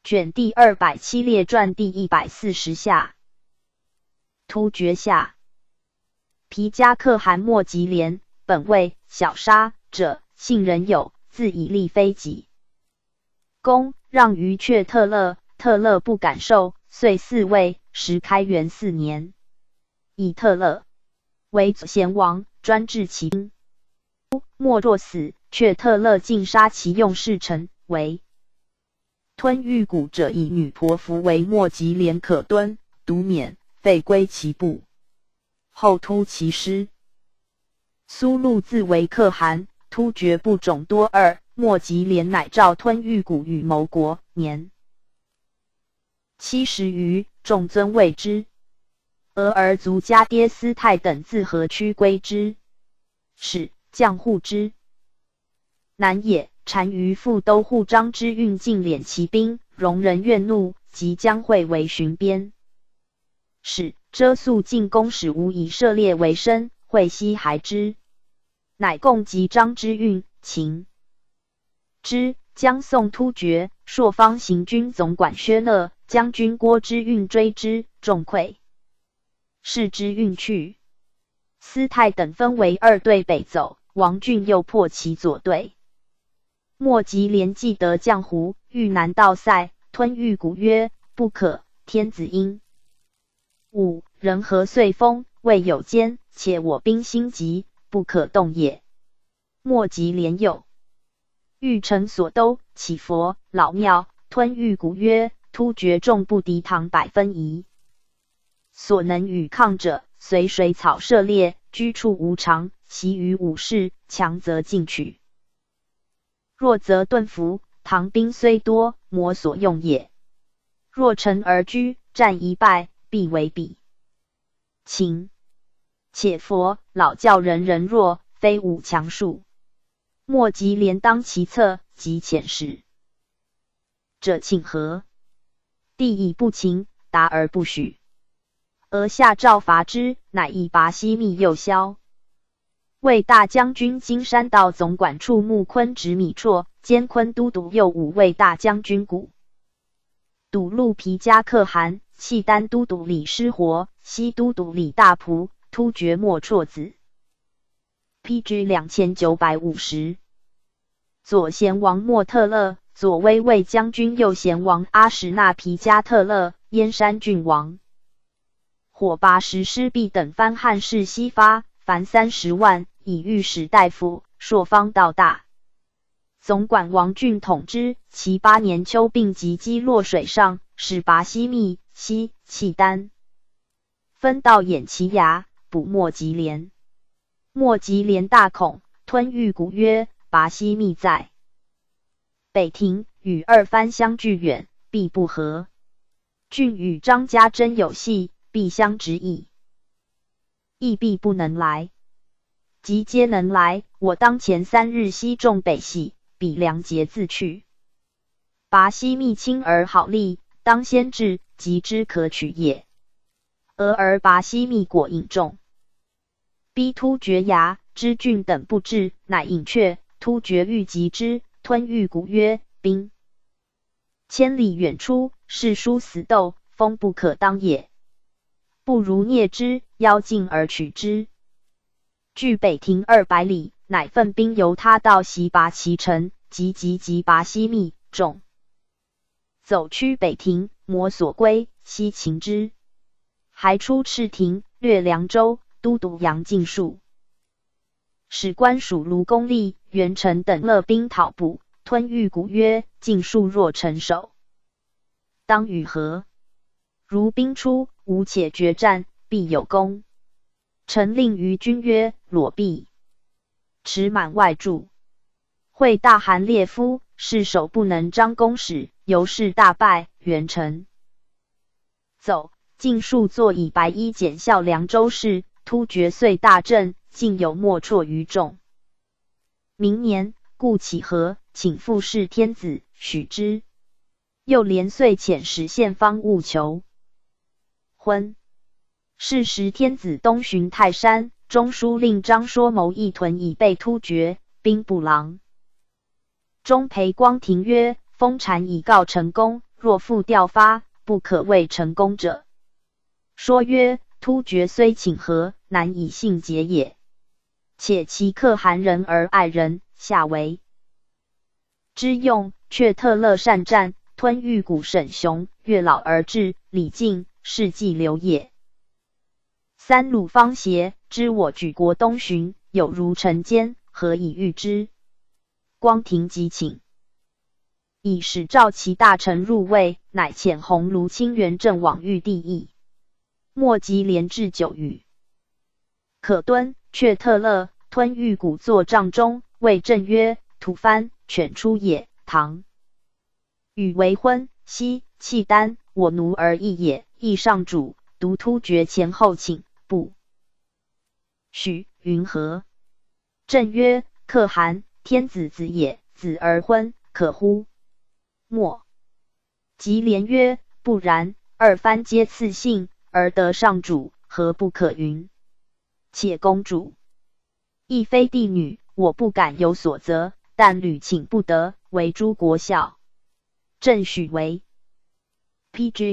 卷第207列传第140下。突厥下。皮加可汗莫吉连，本为小沙者，姓仁友，自以利非己。公让于却特勒，特勒不敢受，遂嗣位，时开元4年。以特勒为贤王，专治其兵。莫若死，却特勒尽杀其用侍臣，为吞玉骨者以女婆服为莫吉连可敦，独免，废归其部。后突其师。苏禄自为可汗，突厥部种多2，莫吉连乃召吞玉骨与谋国，年70余，众尊位之。俄而族家爹斯泰等自河曲归之，使将护之。南也，单于复都护张之运尽敛其兵，容人怨怒，即将会为巡边。使遮宿进攻使无以射猎为生，会西还之，乃共击张之运，擒之。将送突厥，朔方行军总管薛讷将军郭之运追之，众溃，是之运去。斯泰等分为2队北走，王俊又破其左队。莫吉连既得将胡，欲南到塞，吞玉骨曰：不可，天子应。5. 人和遂封，未有奸，且我兵心急，不可动也。莫吉连有欲成所都，起佛老庙，吞玉骨曰：突厥众不敌唐百分夷，所能与抗者，随水草射猎，居处无常，习于武士，强则进取，弱则顿服。唐兵虽多，魔所用也。若乘而居，战一败，必为彼秦。且佛老教人人弱，非武强术。莫吉连当其策，即遣使者请和，帝以不情，答而不许。俄下诏伐之，乃以拔西密右骁。为大将军金山道总管处穆昆直米绰，兼昆都督右武卫大将军古笃禄皮加可汗，契丹都督李师活，西都督李大仆，突厥莫绰子。PG 2950。左贤王莫特勒，左威卫将军右贤王阿史那皮加特勒，燕山郡王。火拔石师毕等藩汉士西发，凡30万，以御史大夫，朔方道大。总管王俊统之，其8年秋病疾击落水上，使拔西密、西契丹，分道掩其牙，捕莫吉连。莫吉连大恐，吞玉骨曰：拔西密在北庭，与2藩相距远，必不和。郡与张家真有隙，必相执矣，亦必不能来。即皆能来，我当前3日西众北系，彼梁节自去。拔西密轻而好利，当先至，即之可取也。俄而拔西密果引众，逼突厥牙、知郡等不至，乃引却。突厥欲击之，吞玉骨曰：兵千里远出，是殊死斗，风不可当也。不如聂之，邀进而取之。距北庭200里，乃奋兵由他到袭拔其城，及拔西密，众走趋北庭，魔所归，西擒之。还出赤庭，略凉州，都督杨敬树。使官属卢公立、元成等勒兵讨捕，吞玉骨曰：尽数若成守，当与和。如兵出，吾且决战，必有功。臣令于军曰：裸臂持满外助。会大汗列夫，誓守不能张公使，由是大败。元成走，尽数作以白衣检校凉州事。突厥遂大振，竟有莫绰于众。明年，故起和，请复事天子，许之。又连岁遣使献方务求婚。是时天子东巡泰山，中书令张说谋议屯以备突厥，兵部郎中裴光庭曰：封禅已告成功， 若复调发，不可谓成功者。说曰：突厥虽请和，难以信节也。且其可汗人而爱人，下为之用。却特勒善战，吞玉谷沈雄，越老而至，李靖事迹流也。三鲁方协知我举国东巡，有如尘间，何以御之？光庭即请，以使召其大臣入魏，乃遣鸿胪清源镇往御帝邑。莫及连至9余。可敦、却特勒吞玉谷作帐中，谓朕曰：吐蕃犬出也。唐与为婚，西契丹，我奴而异也。亦上主独突厥前后请，不许。云何？朕曰：可汗天子子也，子而婚，可乎？莫及连曰：不然，二藩皆赐姓，而得上主，何不可云？且公主亦非帝女，我不敢有所责，但屡请不得，为诸国孝。朕许为。PG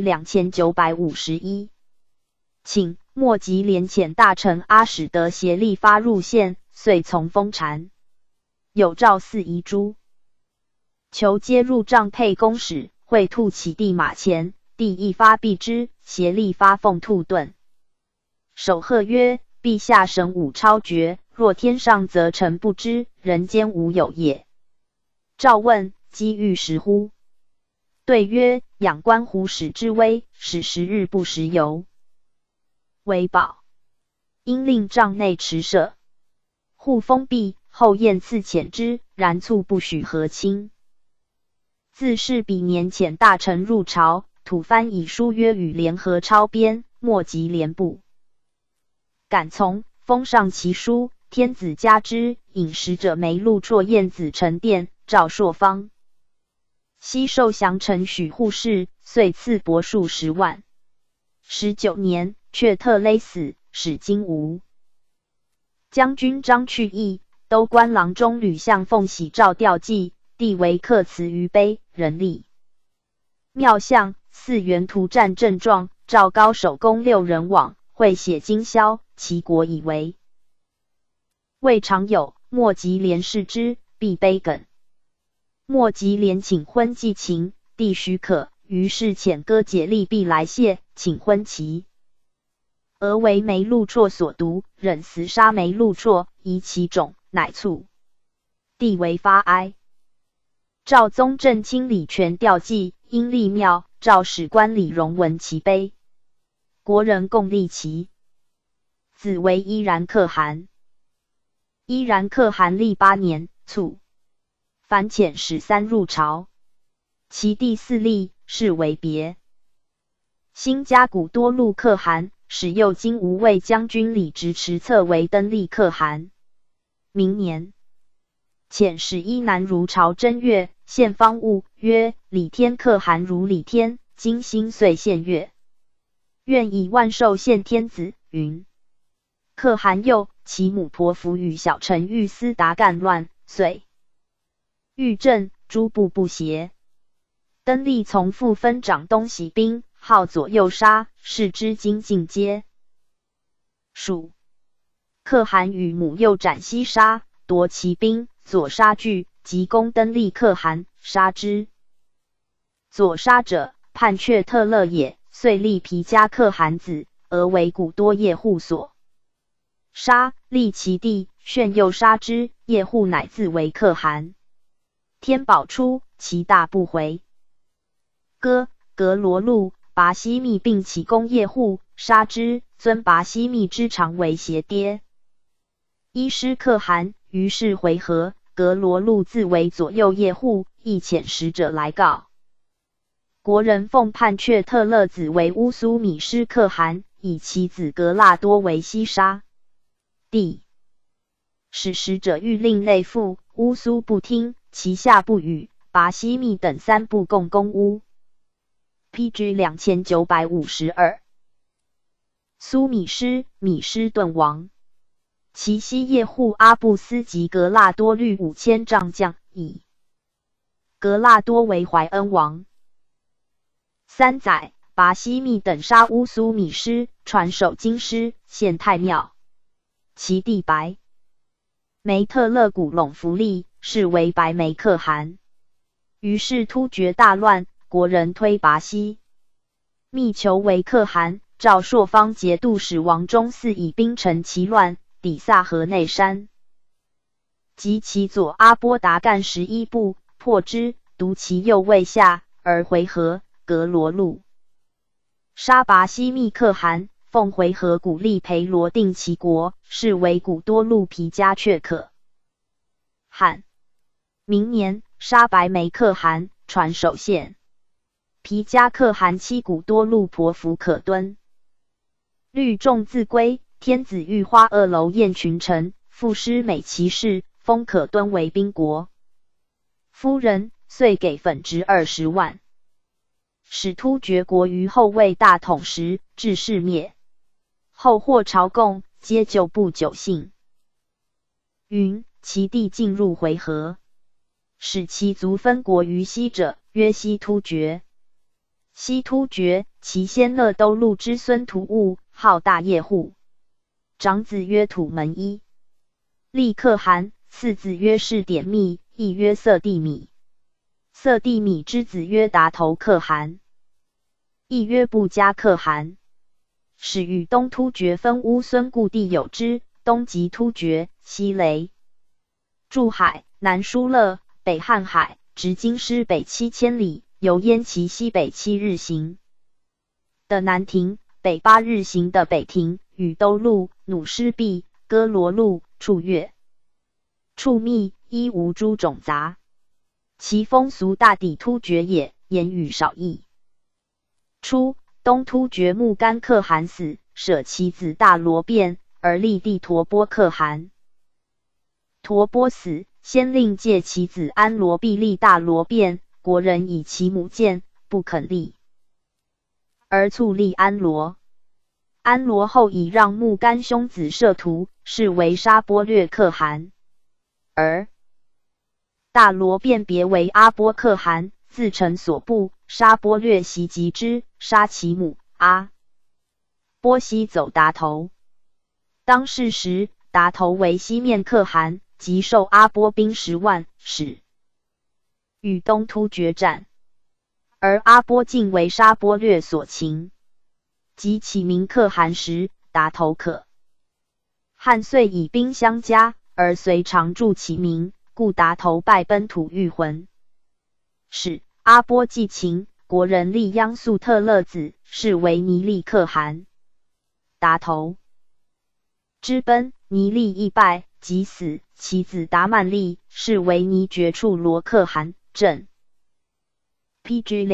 2951。请莫及连遣大臣阿史德协力发入县，遂从封禅。有诏4遗诸求皆入帐配公使，会吐其地马前，帝一发避之，协力发奉兔盾。守贺曰：陛下神武超绝，若天上则臣不知，人间无有也。诏问：机遇时乎？对曰：仰观虎使之威，使10日不食油，为宝。因令帐内持舍，户封闭，后宴赐遣之，然卒不许和亲。自是彼年遣大臣入朝，吐蕃以书约与联合抄编，莫及连部敢从，封上其书。天子加之，引使者梅禄绰燕子承殿，赵朔方西受降臣许护士，遂赐帛数10万。19年，却特勒死，使金吾将军张去义、都官郎中吕相奉喜诏吊祭，帝为刻祠于碑，人立庙像，4原图战阵状，赵高守宫6人往，会写今宵，其国以为。未尝有，莫及连视之，必悲梗。莫及连请婚寄秦，帝许可，于是遣哥解利必来谢，请婚其俄为梅禄绰所毒，忍死杀梅禄绰，夷其种，乃卒。帝为发哀。赵宗正清理权吊祭，因立庙，赵史官李荣闻其碑，国人共立其子为依然可汗。依然可汗历8年，卒。凡遣使3入朝，其第4立，是为别。新加古多禄可汗，使右金吾卫将军李直持策为登历可汗。明年，遣使依南如朝正月，献方物，曰：李天可汗如李天，今心遂献月，愿以万寿献天子。云可汗幼，其母婆服与小臣御司达干乱，遂御政，诸部不协。登历从父分掌东西兵，号左右杀，是之今进阶。属可汗与母右斩西杀，夺其兵，左杀惧，即攻登历可汗，杀之。左杀者，叛却特勒也，遂立皮加可汗子，而为古多叶护所。杀，立其弟，炫右杀之，叶护乃自为可汗。天宝初，其大不回。格罗禄、拔西密并起攻叶护，杀之，尊拔西密之长为邪爹。依师可汗，于是回纥，格罗禄自为左右叶护，亦遣使者来告。国人奉叛却特勒子为乌苏米师可汗，以其子格剌多为西沙。帝使使者欲令内附，乌苏不听，其下不语，拔西密等3部共攻乌。PG 2952。苏米师遁亡，其西叶护阿布斯及格剌多率5000丈将，以格剌多为怀恩王。 3载，拔西密等杀乌苏米师，传首经师，献太庙。其弟白梅特勒古陇弗利，是为白梅可汗。于是突厥大乱，国人推拔西密求为可汗。赵朔方节度使王忠嗣以兵乘其乱，抵萨河内山，及其左阿波达干11部，破之，独其右卫下，而回纥、格罗路。杀拔西密可汗，奉回纥古力培罗定其国，是为古多路皮加阙可汗。明年，杀白梅可汗，传首县。皮加可汗妻古多路婆服可敦。律众自归，天子御花2楼宴群臣，赋诗美其事，封可敦为宾国夫人，遂给粉值20万。使突厥国于后魏大统时，至世灭。后获朝贡，皆就不久幸。云其弟进入回纥，使其族分国于西者，曰西突厥。西突厥，其先乐都路之孙屠务，号大业户，长子曰土门一，立可汗；次子曰士典密，亦曰色地米。色地米之子曰达头可汗，亦曰布加可汗。始与东突厥分乌孙故地有之，东及突厥，西雷驻海，南疏勒，北瀚海，直京师北7000里，由燕齐西北7日行的南庭，北8日行的北庭，与都路、努师壁、哥罗路、处越、处密，一无诸种杂。其风俗大抵突厥也，言语少异。初，东突厥木干可汗死，舍其子大罗辩，而立弟陀波可汗。陀波死，先令借其子安罗毕立大罗辩，国人以其母见，不肯立，而促立安罗。安罗后以让木干兄子摄图，是为沙钵略可汗。而大罗辩别为阿波可汗，自成所部，沙钵略袭击之，杀其母。阿波西走达头。当世时，达头为西面可汗，即授阿波兵10万，使与东突厥战。而阿波竟为沙钵略所擒。及起名可汗时，达头可汗遂以兵相加，而遂常驻其名，故达头败奔吐欲魂。使阿波既擒，国人立央速特勒子，是为尼利可汗。达头之奔，尼利亦败，即死，其子达曼利，是为尼爵处罗可汗。正 PG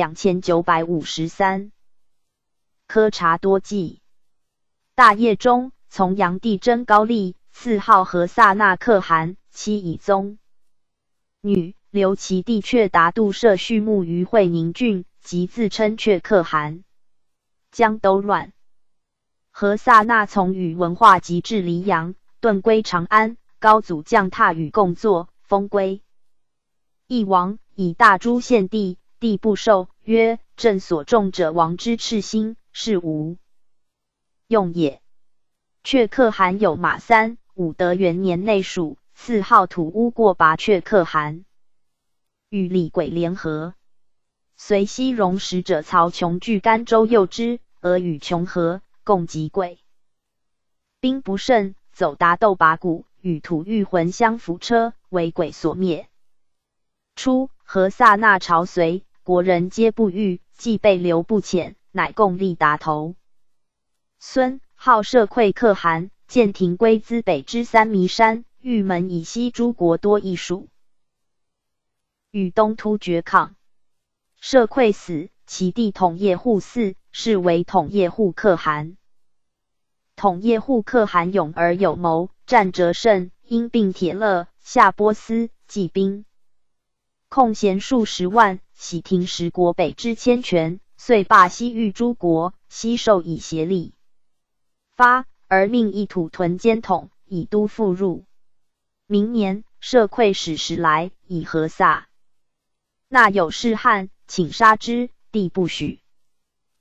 2953。科察多记。大业中，从阳帝征高丽，赐号和萨那可汗，妻以宗女，留其弟阙达度摄畜牧于会宁郡，即自称阙可汗。江都乱，和萨那从与文化及至黎阳，遁归长安。高祖降榻与共坐，封归义王，以大诸献帝，帝不受，曰：朕所重者王之赤心，是无用也。阙可汗有马3，武德元年内属，赐号吐乌过拔阙可汗。与李鬼联合，随西戎使者曹琼据甘州诱之，俄与穷和，共击鬼兵不胜，走达斗拔谷，与吐欲魂相扶车，为鬼所灭。初，和萨那朝随，国人皆不遇，既被留不遣，乃共立达头。孙号摄馈可汗，建廷归资北之三弥山，玉门以西诸国多异属。与东突厥抗，摄馈死，其弟统叶护嗣，是为统叶护可汗。统叶护可汗勇而有谋，战折胜，因并铁勒、夏波斯，骑兵控弦数10万，喜停10国北之千泉，遂罢西域诸国，西受以协力发，而命一土屯监统，以都复入。明年，摄馈使时来，以和萨那有事汉，请杀之，帝不许。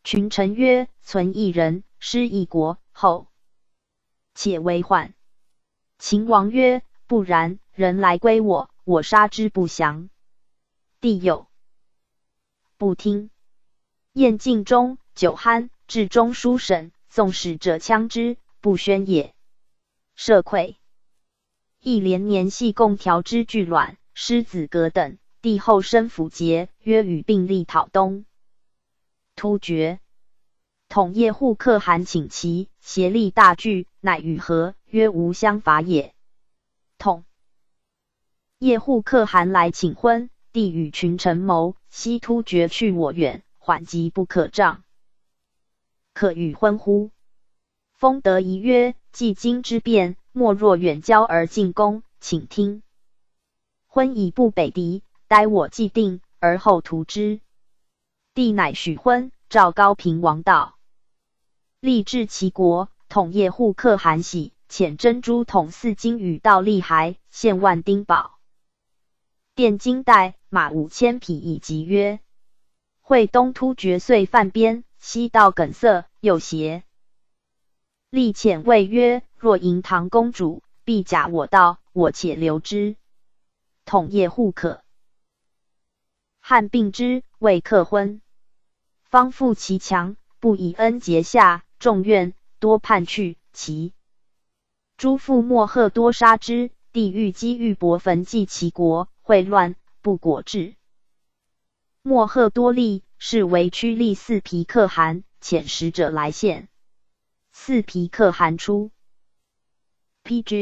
群臣曰：存一人，失一国，后且为患。秦王曰：不然，人来归我，我杀之不降。帝有不听。晏敬中酒酣，至中书省，纵使者羌之，不宣也。社溃。亦连年系贡条之巨卵、狮子革等，帝后生符节，曰与并立讨东。突厥统叶护可汗请其协力大惧，乃与和，曰无相伐也。统叶护可汗来请婚，帝与群臣谋，西突厥去我远，缓急不可障，可与婚乎？封得疑曰：既今之变，莫若远交而进攻，请听。婚以不北敌，待我既定，而后图之。帝乃许婚，召高平王道，立至齐国。统叶护可汗喜，遣珍珠统4金与到利还，献万丁宝，奠金带，马5000匹以及曰：会东突厥遂犯边，西到梗塞，右胁。立遣谓曰：若迎唐公主，必假我道，我且留之。统叶护可汗并之，为克婚。方复其强，不以恩结下，众怨，多叛去。其诸父莫贺多杀之，帝欲积玉帛焚祭齐国，秽乱，不果至。莫贺多立，是为屈利四皮可汗，遣使者来献。四皮可汗出。PG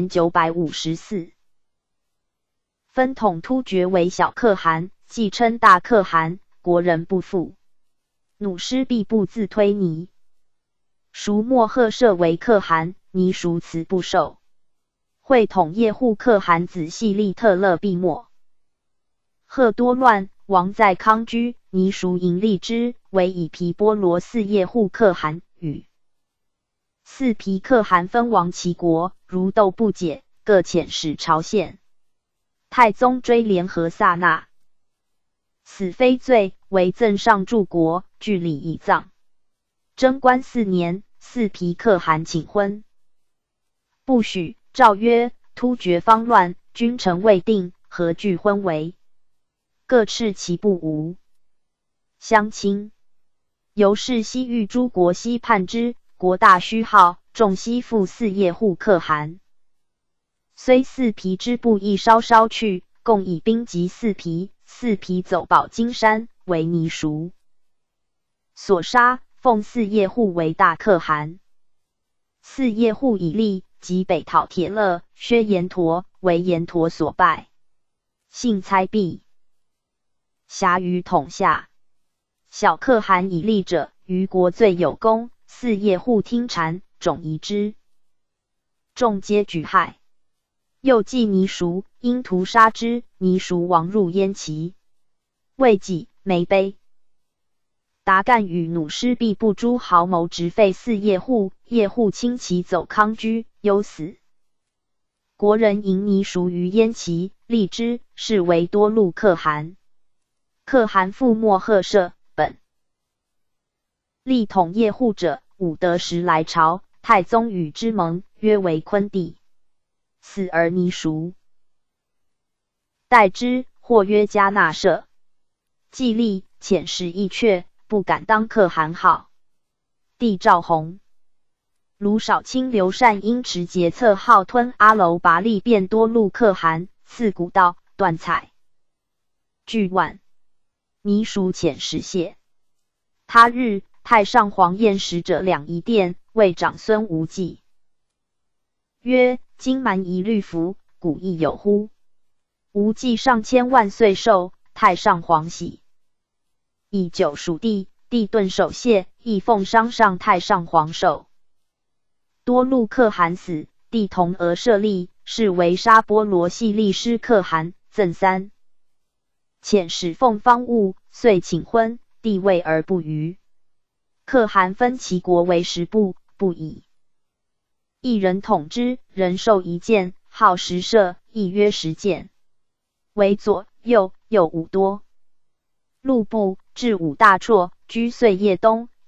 2954。分统突厥为小可汗，既称大可汗，国人不服。弩师必不自推泥。孰莫贺设为可汗，泥孰辞不受。会统叶护可汗子细利特勒必没。贺多乱，王在康居，泥孰迎立之，为以皮波罗四叶护可汗与四皮可汗分亡齐国，如斗不解，各遣使朝献。太宗追联合萨那，死非罪，为赠上柱国，据礼以葬。贞观4年，四皮可汗请婚，不许。诏曰：突厥方乱，君臣未定，何惧婚为？各斥其不无。相亲。由是西域诸国西叛之，国大虚号，众西附四叶护可汗。虽四皮之部亦稍稍去，共以兵击四皮，四皮走保金山，为泥熟。所杀，奉四叶护为大可汗。四叶护以立，即北讨铁勒，薛延陀，为延陀所败。幸猜避，辖于统下。小可汗以立者，于国最有功。四叶护听谗，种疑之，众皆举害。又计泥熟，因屠杀之，泥熟亡入燕齐。未己，没碑。达干与弩师必不诸豪谋直废四叶护，叶护轻骑走康居，忧死。国人迎泥熟于燕齐，立之，是为多路可汗。可汗父莫贺设，本立统叶护者，武德时来朝，太宗与之盟，约为昆弟。死而泥熟。代之，或曰加纳社。既立，遣使意阙，不敢当可汗号。帝赵弘。卢少卿刘善因持节策号吞阿楼拔利，变多路可汗，赐古道，断彩。巨万。泥熟遣使谢。他日，太上皇宴使者两仪殿，谓长孙无忌曰：今蛮夷律服，古亦有乎？无忌上千万岁寿，太上皇喜。以九属地，帝顿首谢，亦奉商上太上皇寿。多路可汗死，帝同额设立，是为沙波罗系立师可汗，赠3。遣使奉方物，遂请婚，帝位而不虞。可汗分其国为10部，不以一人统之，人受一剑，号10射，亦约10箭。为左右5多。路部至5大绰，居岁夜东，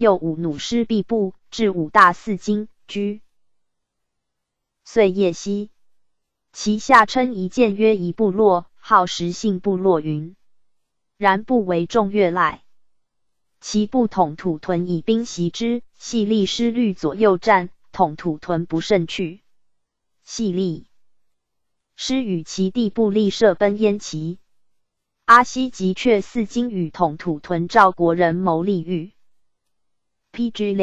又五弩师毕部，至五大四京，居遂夜西。其下称一县曰一部落，号石姓部落云。然不为众越赖。其部统土屯以兵袭之，细力师虑左右战，统土屯不胜去。细力师与其弟部立射奔燕齐。阿西及却四京与统土屯赵国人谋利欲。PG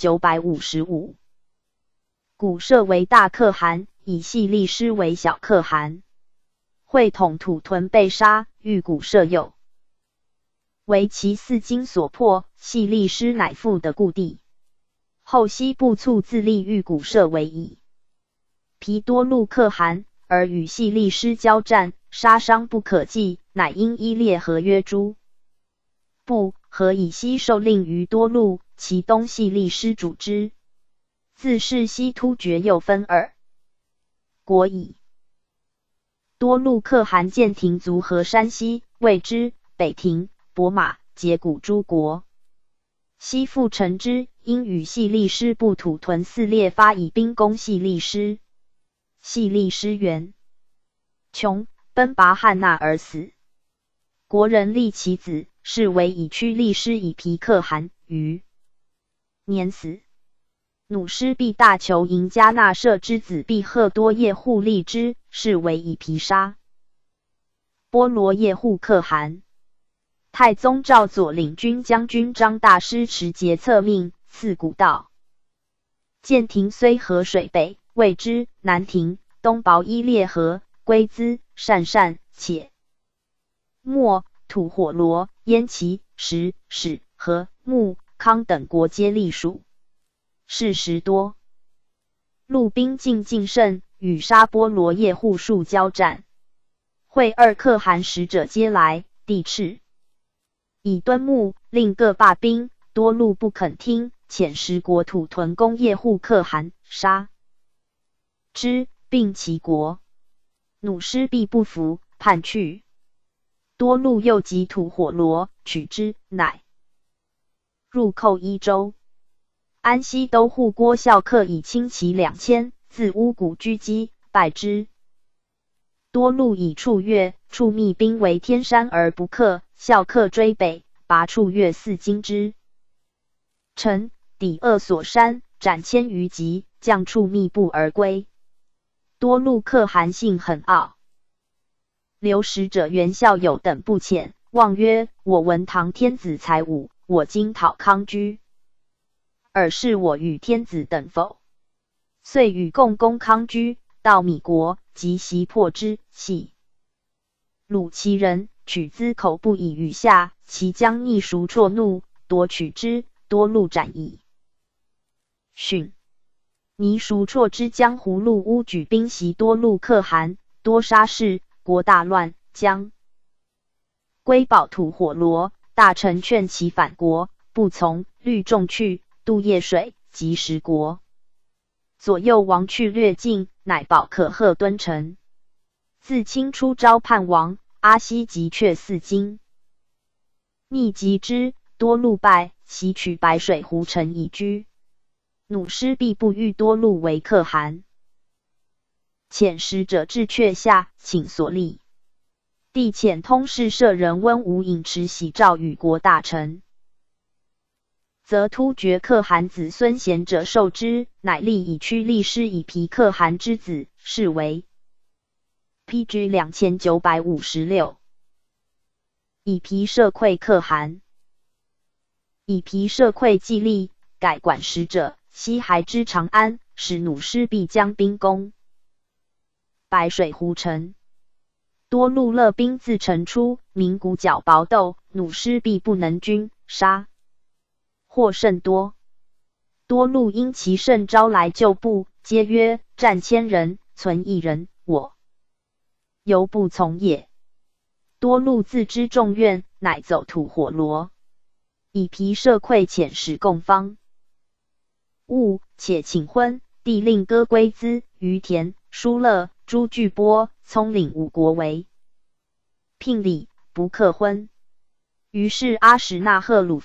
2955。古设为大可汗，以细力师为小可汗。会统土屯被杀，遇古设右。为其四京所破，细力师乃复的故地。后西部卒自立遇古设为矣。皮多禄可汗，而与细力师交战，杀伤不可计，乃因依列合约诸部，何以西受令于多禄，其东细力师主之。自是西突厥又分二国矣。多禄可汗建廷族河山西，谓之北庭、伯马、羯谷诸国。西复陈之，因与细力师部土屯四列发以兵攻细力师。细力师元穷，奔拔汉那而死。国人立其子，是为以驱力师以皮可汗，于年死。弩师毕大酋赢加纳舍之子毕赫多叶护立之，是为以皮杀。波罗叶护可汗。太宗赵左领军将军张大师持节策命，赐古道。建廷虽河水北，谓之南庭，东薄伊列河，龟兹、鄯且莫、吐火罗、燕齐、石、始、和、穆、康等国皆隶属。是时多路兵进甚，与沙波罗叶护数交战。会二可汗使者皆来，帝敕以敦睦，令各罢兵，多路不肯听，遣使国土屯攻叶护可汗，杀之，并其国。弩师必不服，叛去。多路又集吐火罗，取之，乃入寇伊州。安西都护郭孝克以轻骑2000，自乌古狙击，败之。多路以处越，处密兵为天山而不克，孝克追北，拔处越4京之城，抵扼所山，斩1000余级，将处密部而归。多路可汗性很傲，留使者袁孝友等不遣，望曰：我闻唐天子才武，我今讨康居。尔是我与天子等否？遂与共攻康居，到米国，即袭破之，系虏其人，取资口不以与下，其将逆熟辍怒，夺取之，多路斩矣。训倪熟辍之江湖路乌举兵袭多路可汗，多杀士，国大乱，将归保吐火罗，大臣劝其反国，不从，虑众去，渡夜水，及十国。左右王去略尽，乃保可贺敦城。自清出招叛王，阿西及却4京。逆击之，多路败，袭取白水湖城以居。弩师必不欲多路为可汗。遣使者至阙下，请所立。帝遣通事舍人温武引持喜诏与国大臣。则突厥可汗子孙贤者受之，乃立以驱力师以皮可汗之子，是为 PG 2956。以皮摄馈可汗。以皮摄馈既立，改管使者，西还之长安，使弩师必将兵攻白水湖城。多路勒兵自城出，鸣鼓角薄斗，弩师必不能军，杀获甚多。多路因其甚招来旧部，皆曰：战1000人，存1人，我犹不从也。多路自知众怨，乃走吐火罗。以皮摄馈遣使共方。勿且请婚，帝令割龟兹、于田、疏勒、朱巨波、葱领5国为聘礼，不克婚。于是阿史那贺鲁反，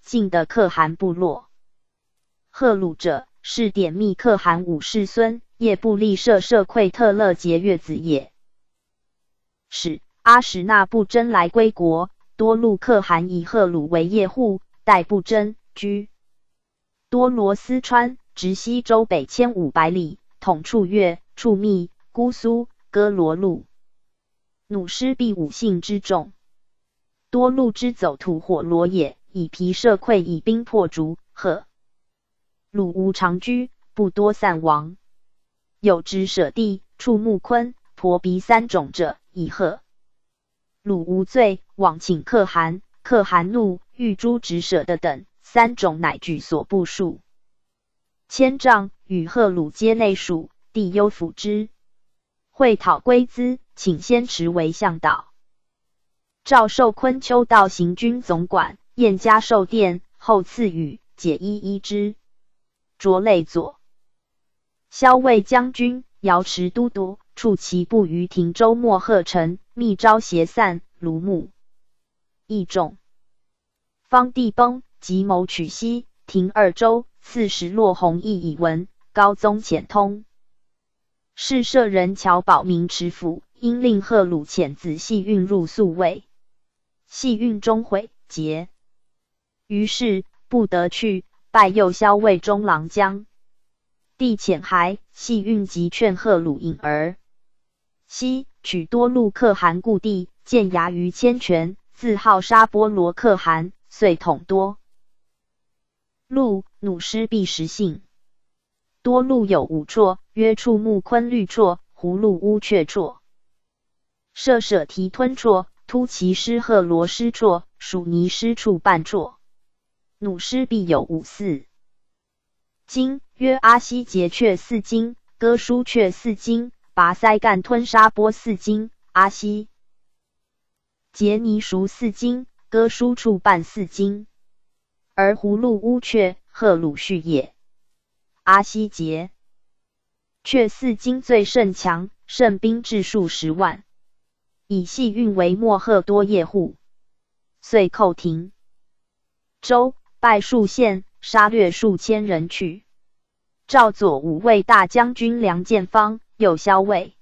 晋的可汗部落。赫鲁者，是典密可汗五世孙叶布利舍奎特勒节越子也。使阿史那布真来归国，多禄可汗以赫鲁为业户，代布真居多罗斯川，直西周北1500里，统处越、处密、姑苏、哥罗路。弩师必五姓之众，多禄之走土火罗也，以皮射溃，以兵破逐。赫鲁无长居，不多散亡。有之舍弟、处木坤、婆鼻三种者，以赫鲁无罪，往请可汗，可汗怒，欲诛直舍的等三种，乃举所部数千丈，与赫鲁皆内属，帝忧抚之。会讨归资，请先持为向导。赵寿昆秋道行军总管，燕家寿殿，后赐予，解衣衣之。着类左骁卫将军、瑶池都督，处其部于亭州莫贺城，密招邪散，卢木义众。方帝崩，即谋取西亭二州，刺史骆弘毅以闻，高宗遣通。是舍人乔保明持府，因令赫鲁遣子细运入宿卫，细运终悔节，于是不得去，拜右骁卫中郎将。帝遣还，细运即劝赫鲁隐而西，取多禄可汗故地，建衙于千泉，自号沙波罗可汗，遂统多禄。弩师必实姓。多禄有五绰，曰处木昆绿绰、葫芦乌雀绰、舍提吞绰、突骑师赫罗师绰、属尼师处半绰。弩师必有五四经，曰阿西节阙四经、哥舒阙四经、拔塞干吞沙波四经、阿西节尼熟四经、哥舒处半四经。而葫芦乌雀、赫鲁续也。阿西节阙四经最甚强，胜兵至数10万，以细运为莫赫多业户，遂寇亭州，败数县，杀掠数千人去。赵左武卫大将军梁建方，右骁卫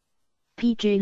PG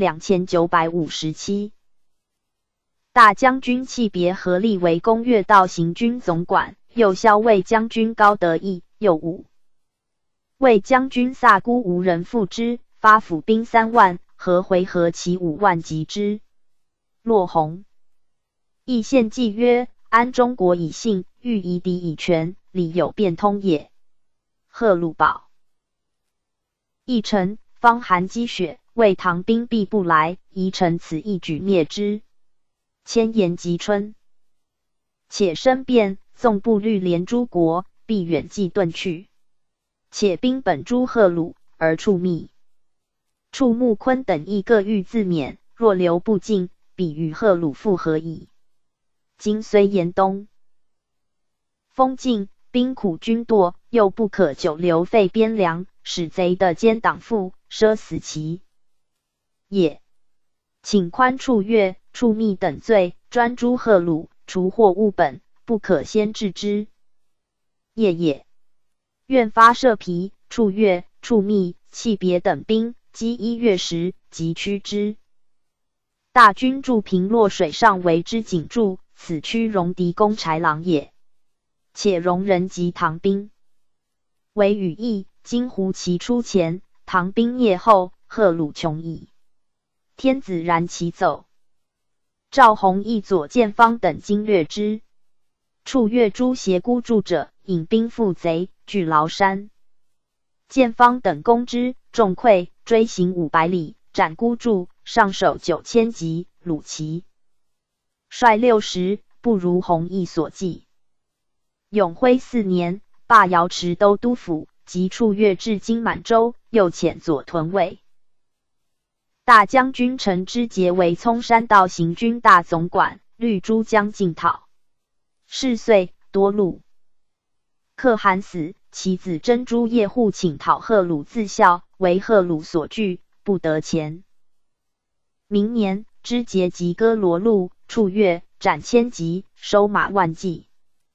2957。大将军弃别合力为攻越道行军总管，右骁卫将军高德义，右武卫将军萨孤无人复之，发府兵3万，合回合其5万击之。骆弘义献计曰：安中国以信，欲夷狄以权，理有变通也。赫鲁保义臣，方寒积雪，为唐兵必不来，宜臣此一举灭之。千言及春，且申变，纵步律连诸国，必远计遁去。且兵本诛赫鲁，而处密、处木昆等亦各欲自免，若留不尽，必与赫鲁复合矣。今虽严冬，风劲，兵苦军惰，又不可久留废边粮，使贼的奸党附，奢死其也。请宽处越、处密等罪，专诛赫鲁，除获物本，不可先治之。也。愿发射皮、处越、处密、弃别等兵，积1月时，即驱之。大军驻平洛水上为之警驻，此区戎狄攻豺狼也。且戎人及唐兵为羽翼，今胡骑出前，唐兵灭后，赫鲁穷矣。天子然其走。赵弘义、左建方等经略之。处越诸邪孤注者，引兵赴贼，据崂山。建方等攻之，众溃，追行500里，斩孤注，上首9000级，虏其率60，不如弘义所计。永徽4年，罢瑶池都督府，及处越至今满洲，又遣左屯卫大将军陈知节为葱山道行军大总管，率诸将进讨。是岁，多禄可汗死，其子珍珠叶护请讨赫鲁自效，为赫鲁所拒，不得前。明年，知节及哥罗路、处越，斩千级，收马万骑。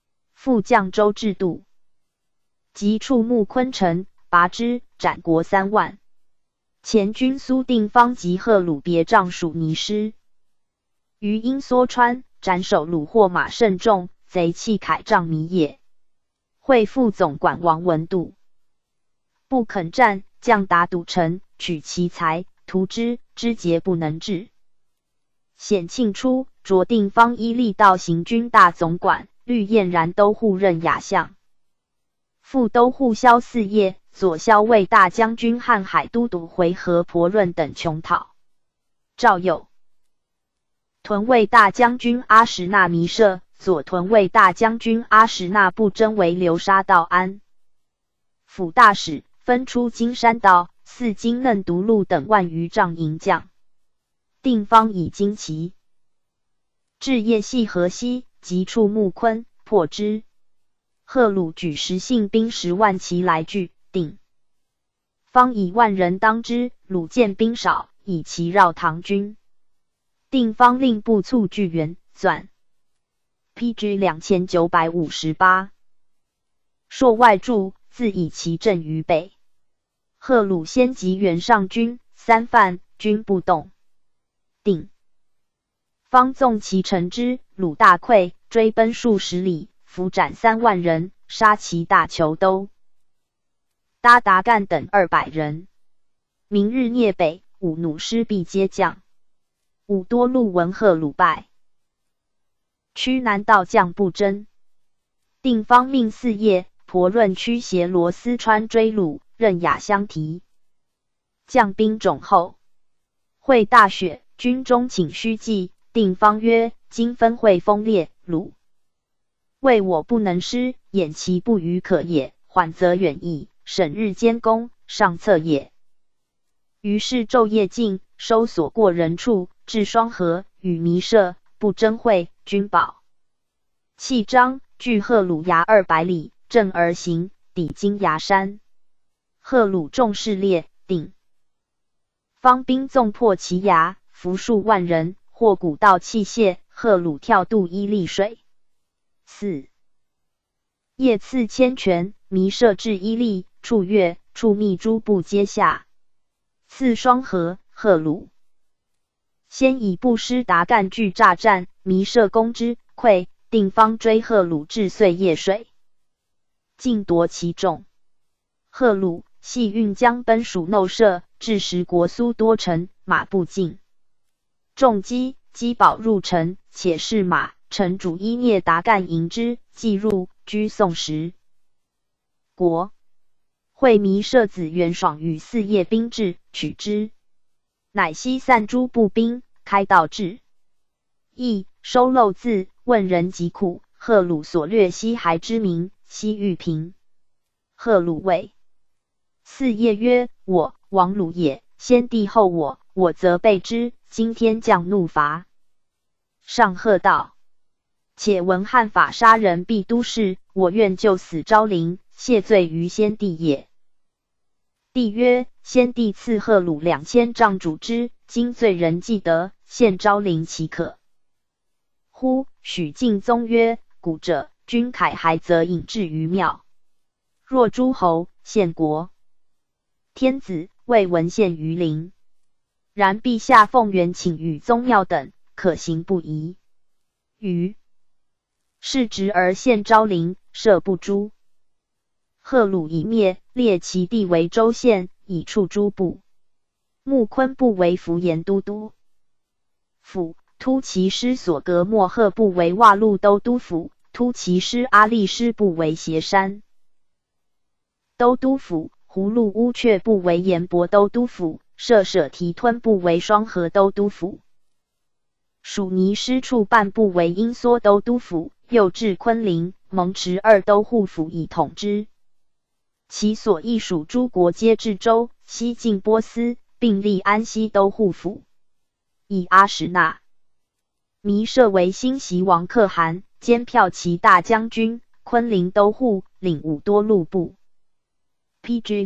复降州制度，即触目昆城，拔之，斩国3万。前军苏定方及贺鲁别帐属尼师。于因梭川斩首虏获马甚众，贼弃铠杖弥也。会副总管王文度不肯战，将打赌城，取其财，屠之，肢节不能治。显庆初，擢定方伊利道行军大总管，绿燕然都护任雅相。副都护萧四业、左骁卫大将军瀚海都督回纥婆润等穷讨。赵友屯卫大将军阿什纳弥舍，左屯卫大将军阿什纳不真为流沙道安。府大使分出金山道、四金嫩独鹿等万余仗营将。定方以旌旗至夜系河西，即触目昆，破之。贺鲁举10信兵10万骑来拒，定方以万人当之，鲁见兵少，以其绕唐军。定方令部促拒援，纂 PG 2958。朔外助，自以其阵于北。贺鲁先集援上军，3犯，军不动。定方纵其乘之，鲁大溃，追奔数十里，伏斩3万人，杀其大酋都达达干等200人。明日聂北，五弩师必皆降。武多禄闻贺鲁败，驱南道将不争。定方命四业、婆润驱携罗斯川追鲁，任雅相提。将兵种后，会大雪，军中请须记。定方曰：今分会锋烈，鲁谓我不能失，掩其不虞可也。缓则远矣，省日监攻，上策也。于是昼夜进，收所过人处，至双河，与弥舍不争会，军保。弃张距贺鲁崖200里，正而行，抵金崖山。贺鲁众势列，定方兵纵破其崖，俘数万人，获古道器械。贺鲁跳渡伊利水。4. 夜赐千拳，弥舍至伊利，处月，处密诸部皆下。赐双河，贺鲁先以步师达干拒诈战，弥舍攻之，溃。定方追贺鲁至岁夜水，尽夺其众。贺鲁系运将奔属耨舍，至时国苏多城，马不进。众击保入城，且是马。城主伊聂达干迎之，既入，居宋时。国会弥舍子元爽与四业兵至，取之，乃西散诸步兵，开道至。亦收漏字，问人疾苦。贺鲁所略西还之名，西域平。贺鲁谓四业曰：我王鲁也，先帝后我，我则备之。今天降怒罚。上贺道：且闻汉法杀人必都事，我愿就死昭陵，谢罪于先帝也。帝曰：先帝赐贺鲁2000杖主之，今罪人既得，现昭陵岂可乎？许敬宗曰：古者君铠骸则引至于庙，若诸侯献国天子，未闻献于陵。然陛下奉元请与宗庙等，可行不疑。于是直而献昭陵，赦不诛。贺鲁已灭，列其地为州县，以处诸部。穆昆部为扶延都督府，突骑师所格莫贺部为洼路都督府，突骑师阿力师部为斜山都督府，葫芦乌阙部为延伯都督府，舍舍提吞部为双河都督府，属尼师处半部为因梭都督府，又至昆陵、蒙池2都护府以统之。其所役属诸国皆至州，西进波斯，并立安西都护府。以阿什纳弥舍为新袭王可汗，兼骠骑大将军，昆陵都护，领武多禄部。PG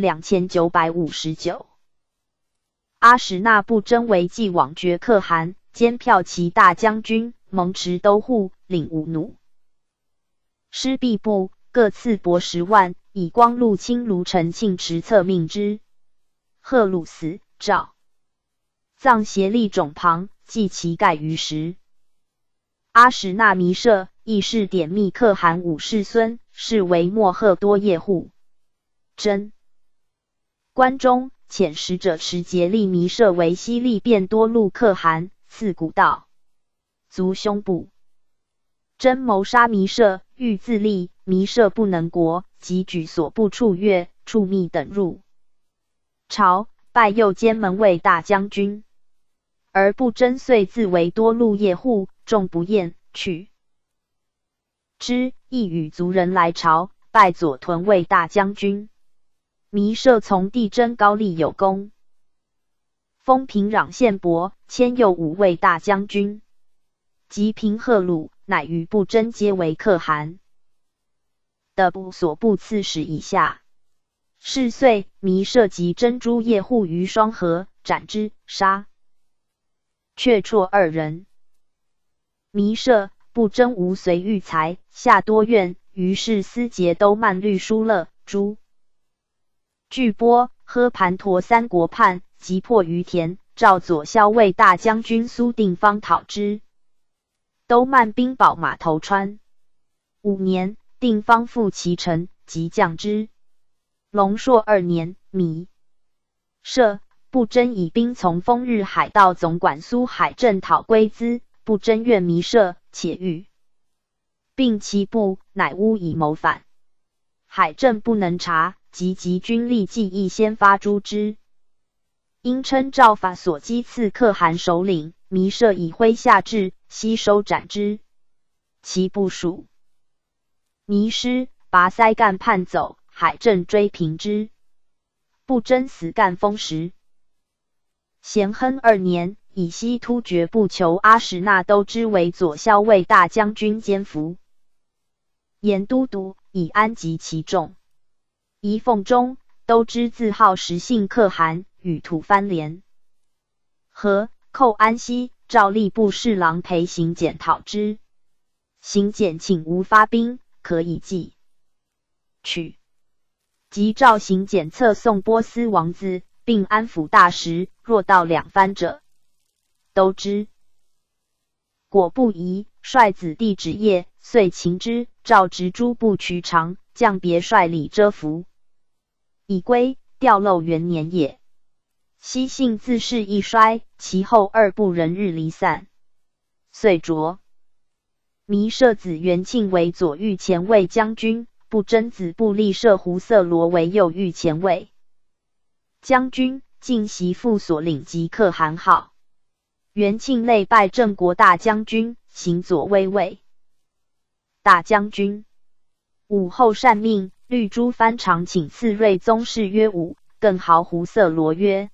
2959。阿什纳不真为继往绝可汗，兼骠骑大将军，蒙池都护，领5弩师毕部各赐帛10万，以光禄卿卢承庆持策命之。贺鲁死，诏葬协力冢旁，祭其盖于石。阿史那弥舍亦是典密可汗武世孙，是为莫赫多叶护。真关中遣使者持节力弥舍为西利便多禄可汗，赐古道，足胸部。真谋杀弥舍，欲自立，弥舍不能国，即举所部处岳、处密等入朝，拜右监门卫大将军。而不真遂自为多禄叶护，众不厌，去之，亦与族人来朝，拜左屯卫大将军。弥舍从帝真高丽有功，封平壤县伯，迁右武卫大将军。及平贺鲁，乃与不真皆为可汗的部所部刺史以下。是岁，弥舍及珍珠叶护于双河，斩之，杀却绰2人。弥舍、不真无随欲财，下多怨，于是思节都曼律疏勒、朱巨波、喝盘陀3国叛，急迫于田，召左骁卫大将军苏定方讨之。都曼兵保马头川。5年，定方复其城，即降之。隆朔2年，弥舍、不真以兵从丰日海道总管苏海镇讨归资，不真怨弥舍，且欲并其部，乃诬以谋反。海镇不能察，即集军力计议先发诛之。因称诏法所击刺可汗首领，弥舍以麾下至，悉收斩之。其部属弥师拔塞干叛走，海镇追平之。不真死干封时。咸亨2年，以西突厥部求阿史那都之为左骁卫大将军兼服沿都督，以安及其众。仪奉中，都之自号实姓可汗，与吐蕃联合，寇安西，诏吏部侍郎裴行俭讨之。行俭请无发兵，可以计取。即诏行俭册送波斯王子，并安抚大食，若到两藩者，都之。果不疑，率子弟止业，遂擒之，诏直诸部渠长，将别率礼遮服。已归，调漏元年也。西姓自是一衰，其后2部人日离散。遂着。弥舍子元庆为左御前卫将军，不真子部立舍胡色罗为右御前卫将军，晋袭父所领及可汗号。元庆累拜郑国大将军，行左威卫大将军。武后善命，律诸藩常请赐睿宗室曰武，更豪胡色罗曰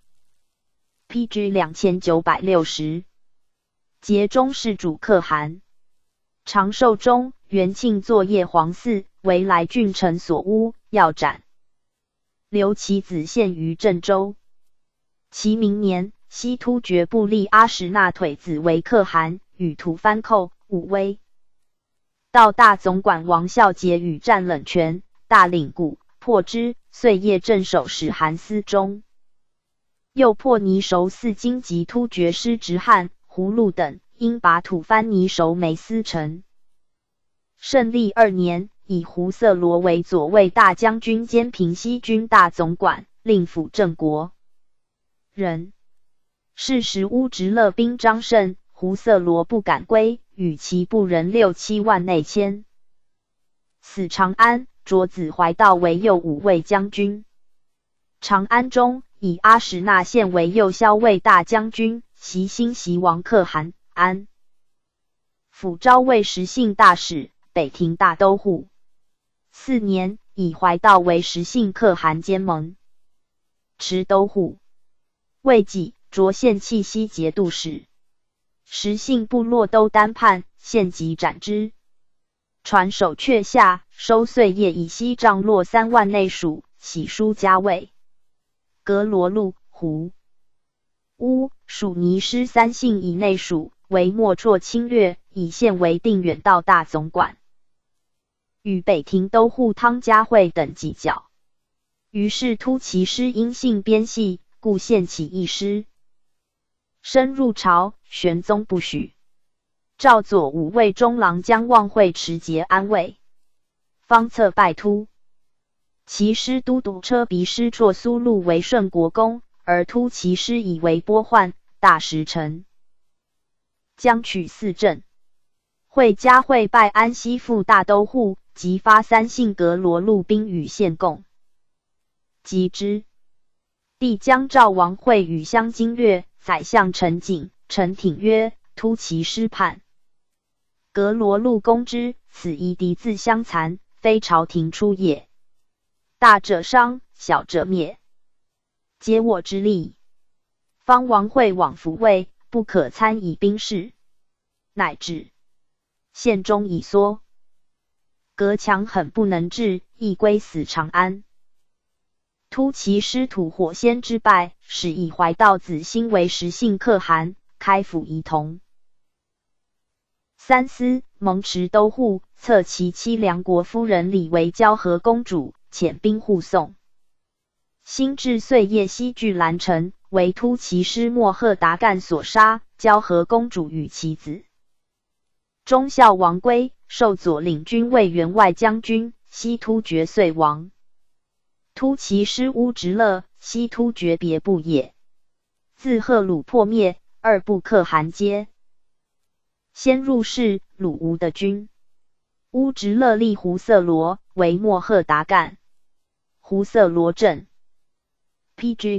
PG 2960。节中侍主可汗。长寿中，元庆作业皇嗣，为来郡臣所诬，要斩。留其子献于郑州。其明年，西突厥部立阿史那腿子为可汗，与吐蕃寇武威。到大总管王孝杰与战冷泉，大领谷，破之，遂夜镇守使韩思中。又破泥熟四京及突厥师直汉、葫芦等，因拔吐蕃泥熟梅思城。胜利2年，以胡色罗为左卫大将军兼平西军大总管，令辅郑国人。是时乌直勒兵张胜，胡色罗不敢归，与其部人6、7万内迁。死长安，着子怀道为右武卫将军。长安中，以阿史那县为右骁卫大将军，袭新袭王可汗。安抚昭卫实姓大使，北庭大都护。4年，以怀道为实姓可汗兼盟持都护。未几，擢献契西节度使。实姓部落都单叛，献即斩之。传首阙下，收岁业以西帐落3万内属，喜书加位。格罗路、胡、乌、属尼师3姓以内属，为莫辍侵略，以县为定远道大总管。 与北庭都护汤嘉惠等计较。于是突骑师因性边隙，故献起义师。深入朝，玄宗不许。赵左武卫中郎将望会持节安慰，方策败突。骑师都督车鼻师绰苏禄为顺国公，而突骑师以为拨换，大时臣。将取四镇。会嘉惠拜安西副大都护，即发三姓阁罗路兵与献贡。及之。帝将赵王会与相经略，宰相陈景、陈挺曰：“突骑师叛。阁罗路攻之，此夷狄自相残，非朝廷出也。大者伤，小者灭，皆我之力。方王会往抚慰，不可参以兵事。”乃至。县中已缩。阁强狠不能治，亦归死长安。突骑师吐火仙之败，使以怀道子兴为实姓可汗，开府仪同。三司蒙池都护，策其妻梁国夫人李为交河公主，遣兵护送。兴至岁夜西据兰城，为突骑师莫赫达干所杀，交河公主与其子。忠孝王归，授左领军卫员外将军，西突厥遂亡。突骑师乌直勒，西突厥别部也。自赫鲁破灭，二部可汗皆先入室，鲁吴的军。乌直勒立胡色罗为莫赫达干。胡色罗镇 PG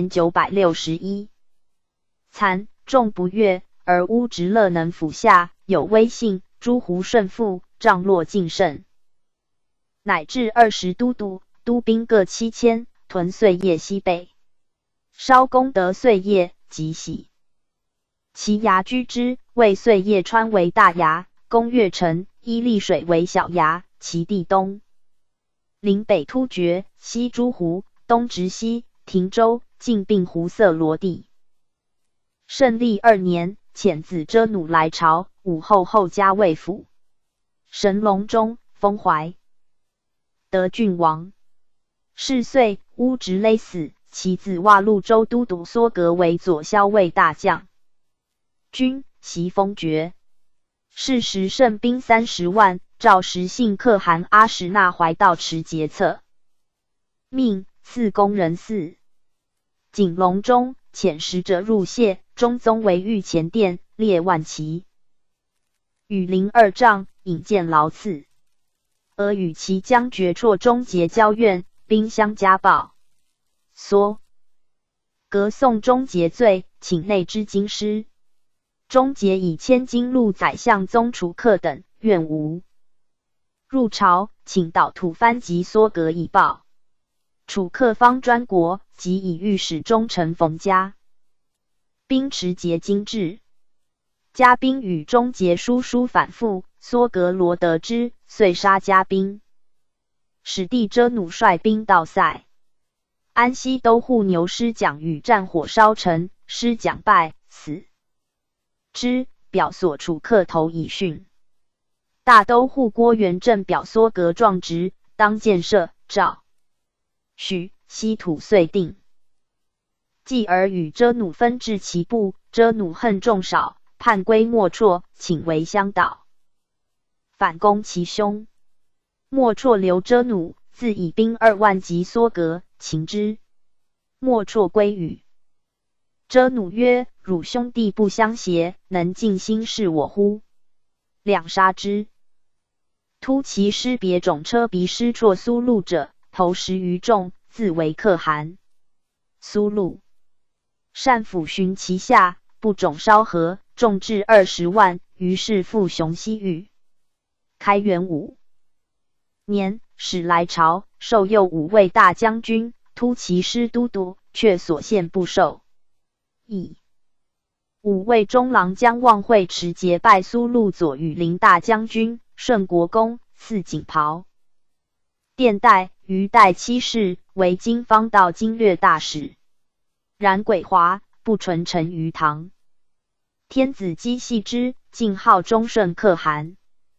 2961。残，众不悦，而乌直勒能辅下，有威信，诸胡顺附，帐落尽胜。乃至20都督，督兵各7000，屯岁夜西北。稍功得岁夜，即喜。其衙居之，为岁夜川为大衙，攻越城，依溧水为小衙，其地东。临北突厥，西诸胡，东直西亭州，进并胡色罗地。圣历2年，遣子遮努来朝，武后后加卫府。神隆中，封怀德郡王。是岁，乌直勒死，其子瓦路州都督梭格为左骁卫大将。军袭封爵。是时胜兵30万，召实姓可汗阿史那怀道持节策。命赐宫人4。景隆中，遣使者入谢，中宗为御前殿，列万骑。羽林2丈，引荐劳赐。而与其将绝辍终结交怨，兵相加报。缩。革宋终结罪，请内之京师。终结以千金录宰相宗楚客等，愿无。入朝，请导吐蕃及梭格以报。楚客方专国，即以御史中丞冯嘉。兵持节精至。嘉宾与终结书反复，梭格罗得之，遂杀嘉宾。使弟遮努率兵到塞。安西都护牛师蒋与战火烧城，师蒋败，死。之表所楚客头以训。大都护郭元正表梭格状直，当建设，诏许西土遂定。继而与遮努分治其部，遮努恨众少，叛归莫绰，请为乡导。反攻其兄。莫绰留遮努，自以兵2万及梭格，擒之。莫绰归语。遮努曰：“汝兄弟不相协，能尽心事我乎？”两杀之。突骑师别种车鼻师绰苏禄者，头10余众，自为可汗。苏禄善抚巡其下，不种稍和，众至20万，于是复雄西域。开元5年，使来朝，授右武卫大将军、突骑师都督，却所献不受。以武卫中郎将望会持节拜苏禄左羽林大将军，顺国公，赐锦袍。殿代于代7世，为今方道经略大使。然鬼华，不纯臣于唐。天子姬系之，晋号忠顺可汗。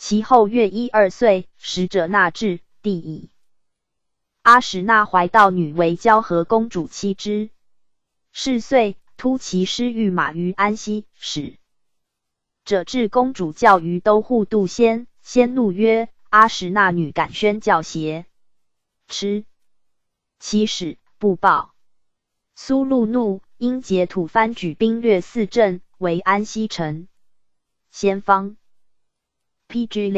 其后月12岁，使者纳至，帝以阿史那怀道女为交河公主妻之。是岁，突骑师御马于安西，使者至公主教于都护度先，先怒曰：阿史那女敢宣教邪？吃。其使不报。苏禄怒，因结吐蕃举兵略四镇，为安西城。先方 PG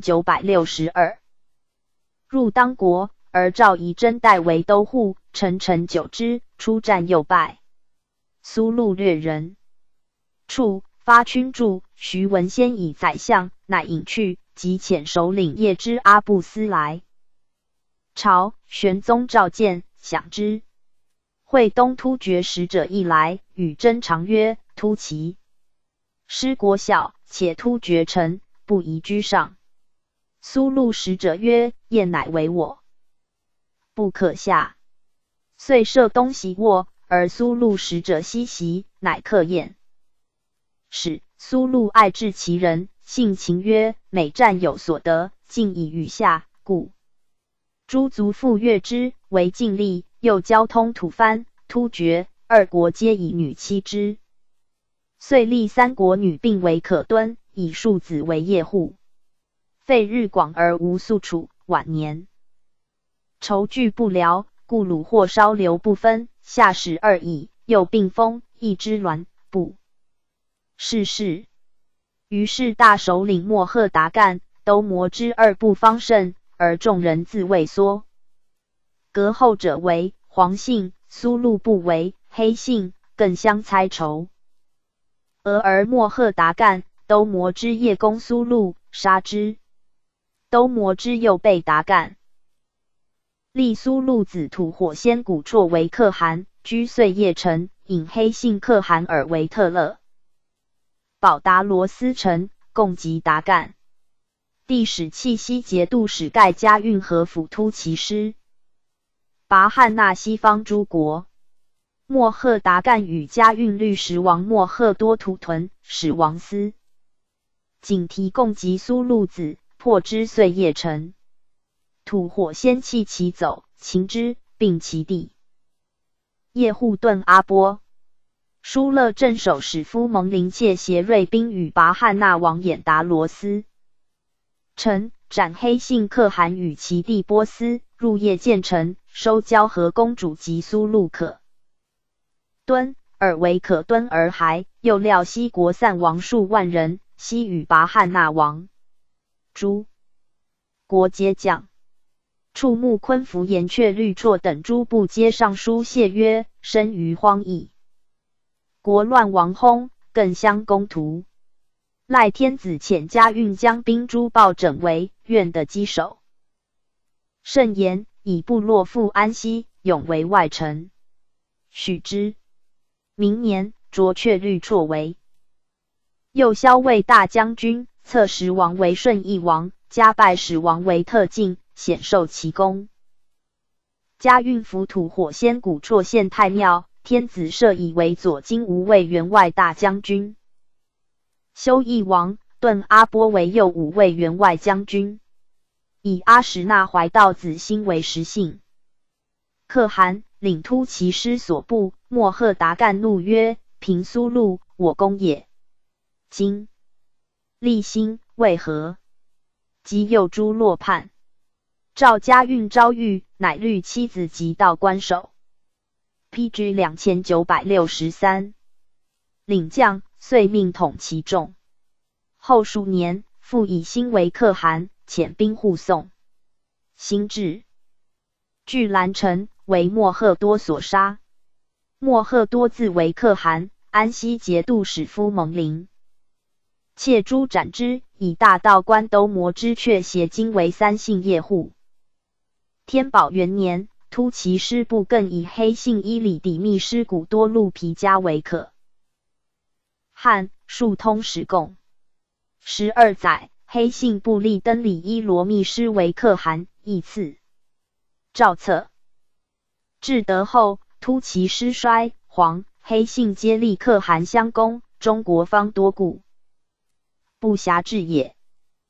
2962入当国，而赵仪真代为都护，臣久之，出战又败。苏禄略人，处发勋助，徐文先以宰相，乃隐去，即遣首领叶之阿布斯来朝。玄宗召见，享之。会东突厥使者一来，与真常曰：突骑师国小，且突厥臣，不宜居上。苏禄使者曰：燕乃为我，不可下。遂设东席卧，而苏禄使者西席，乃克宴。使苏禄爱治其人，性情曰：每战有所得，尽以与下，故诸族复悦之，为尽力。又交通吐蕃、突厥二国，皆以女妻之。遂立三国女并为可敦，以庶子为业户。废日广而无宿楚。晚年仇惧不辽，故虏或烧流不分，下使二矣。又并封一之鸾部世事。于是大首领莫赫达干都摩之二部方胜，而众人自畏缩。革后者为黄姓，苏禄部为黑姓，更相猜仇。而莫赫达干都摩之叶公苏禄，杀之。都摩之又被达干。立苏禄子吐火仙古绰为可汗，居岁邺城，引黑姓可汗尔为特勒。保达罗斯城，共击达干。帝使契西节度使盖加运河府突骑师。拔汉纳西方诸国。莫赫达干与加运律时王莫赫多图屯使王司警提共击苏禄子，破之岁邺城。吐火先弃其走，擒之，并其弟叶护顿阿波。疏勒镇守使夫蒙林切携锐兵与拔汉纳王衍达罗斯城，斩黑姓可汗与其弟波斯，入夜建城，收交河公主及苏禄可敦，尔为可敦而还。又料西国散王数万人，西与拔汉纳王诸国皆将。触目昆服延却律绰等诸部皆上书谢曰：生于荒邑，国乱亡薨，更相攻图。赖天子遣加运将兵诸暴整为院的击首。甚言以部落赴安西，永为外臣。许之。明年擢却律绰为右骁卫大将军，册十王为顺义王，加拜使王为特进，显受其功。加运府吐火仙古绰县太庙，天子设以为左金吾卫员外大将军。修义王顿阿波为右武卫员外将军，以阿史那怀道子兴为实姓。可汗领突骑师所部，莫赫达干怒曰：平苏禄，我公也。今立新为何？即诱诸洛叛。赵加运招谕，乃律妻子及道官守。PG 2963领将，遂命统其众。后数年，复以兴为可汗，遣兵护送。兴至巨兰城，为莫赫多所杀。莫赫多自为可汗，安西节度使夫蒙林窃诛斩之，以大道官都摩之阙写经为三姓业户。天宝元年，突骑师部更以黑姓伊里底密师古多禄皮加为可汗，数通史贡。12载，黑姓部立登里伊罗密师为可汗，义次。诏册至德后，突骑师衰，黄黑姓皆立可汗相攻，中国方多故不暇治也。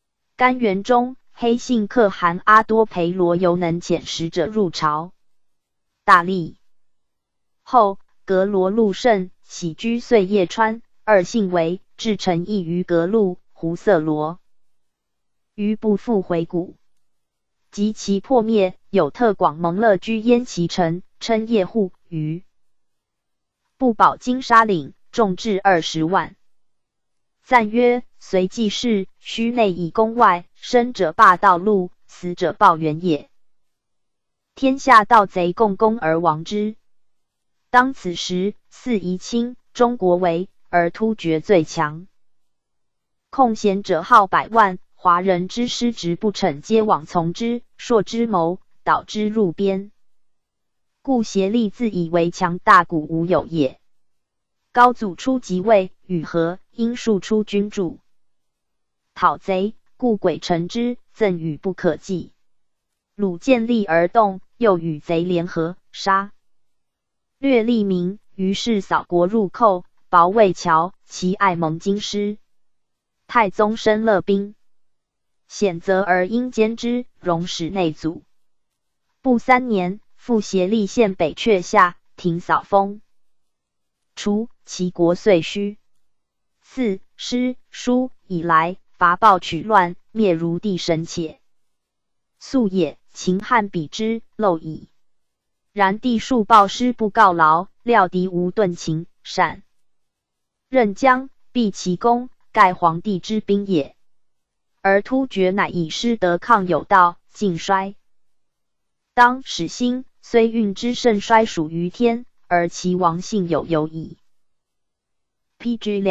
干元中，黑姓可汗阿多培罗尤能遣使者入朝，大利后，格罗禄胜喜居碎叶川，二姓为，至臣邑于格禄，胡色罗。余不复回谷。及其破灭，有特广蒙勒居燕其城，称叶护余。不保金沙岭，众至20万。赞曰：随纪事，虚内以宫外，生者霸道路，死者报原也。天下盗贼共攻而亡之。当此时，四夷轻，中国为，而突厥最强。控贤者号100万，华人之师职不逞，皆往从之，硕之谋，导之入边。故协力自以为强大，古无有也。高祖初即位，与和，因数出君主，讨贼，故鬼臣之，赠与不可计。鲁见利而动，又与贼联合，杀掠利民，于是扫国入寇，保卫桥，其爱蒙京师。太宗深乐兵，险责而因兼之，容使内阻。不3年，复协力县北阙下，停扫风。除其国遂虚。4. 诗书以来，伐暴取乱，灭如帝神且。素也，秦汉比之，陋矣。然帝数报师不告劳，料敌无遁秦，善任将，避其功，盖皇帝之兵也。而突厥乃以师德抗有道，尽衰。当始兴，虽运之盛衰属于天，而其亡性有犹矣。PG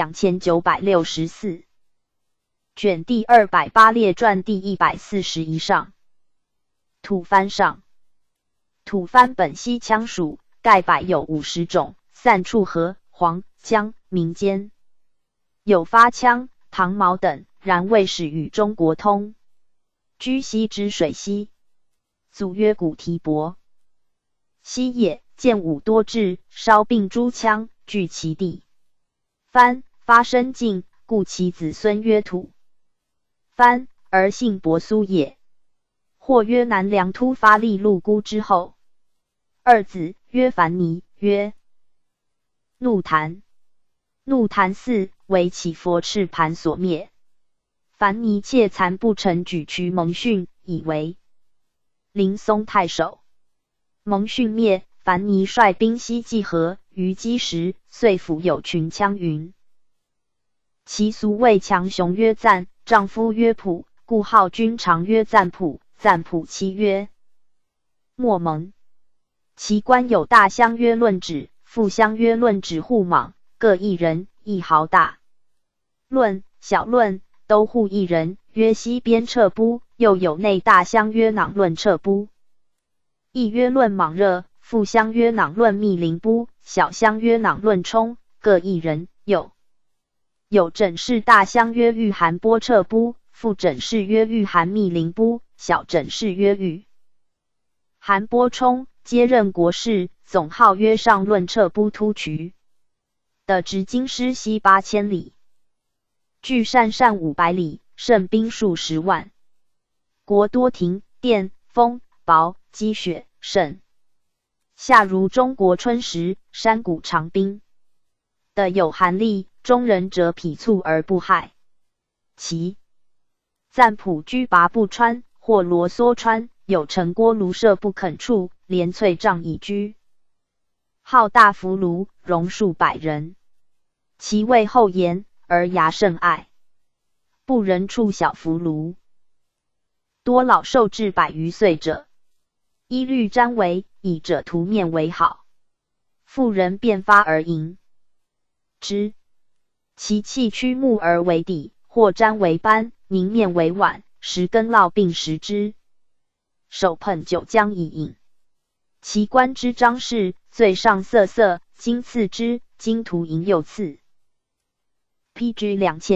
2964卷第208列传第140上。吐蕃上。吐蕃本西羌属，盖百有50种，散处河、黄、江、民间。有发羌、唐毛等，然未始与中国通。居西之水西。祖曰古提伯。西也，建武多智，烧并诸羌，据其地。蕃发生尽，故其子孙曰吐蕃，而姓伯苏也。或曰南梁突发利禄孤之后。二子曰樊尼，曰怒檀。怒檀寺为其佛赤盘所灭。樊尼窃残不成，举渠蒙逊，以为临松太守。蒙逊灭，樊尼率兵西济河，于积石，遂俘有群羌云。其俗谓强雄曰赞，丈夫曰普，故号君长曰赞普。赞普妻曰莫蒙。其官有大乡曰论旨，副乡曰论旨护莽，各一人，一豪大。论、小论都护一人，曰西边彻部，又有内大乡曰囊论彻部。亦曰论莽热，副乡曰囊论密林部，小乡曰囊论冲，各一人。有整氏大乡曰御寒波彻部，副整氏曰御寒密林部，小整氏曰御寒波冲，皆任国事，总号曰上论彻部突渠。的直京师西8000里，距鄯善500里，胜兵数10万。国多亭、殿、峰、雹、积雪，甚。夏如中国春时，山谷长冰。的有寒力，中人者匹促而不害。其赞普居拔不川，或罗梭川，有城郭庐舍不肯处，连翠帐以居。号大福庐，容数百人。其位厚严，而衙甚爱。不人处小福庐。多老寿至100余岁者。衣绿毡为，以者涂面为好。妇人便发而迎之。其气曲木而为底，或毡为斑，凝面为碗，10根烙并食之。手捧酒浆以饮。其冠之章饰，最上色，金赐之，金涂银又赐。PG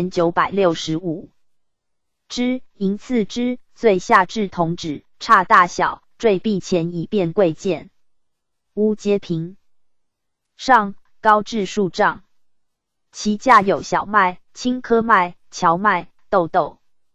2965之，银赐之，最下至铜指，差大小，坠壁前以便贵贱。屋皆平。上高至数丈。其价有小麦、青稞麦、荞麦、豆豆。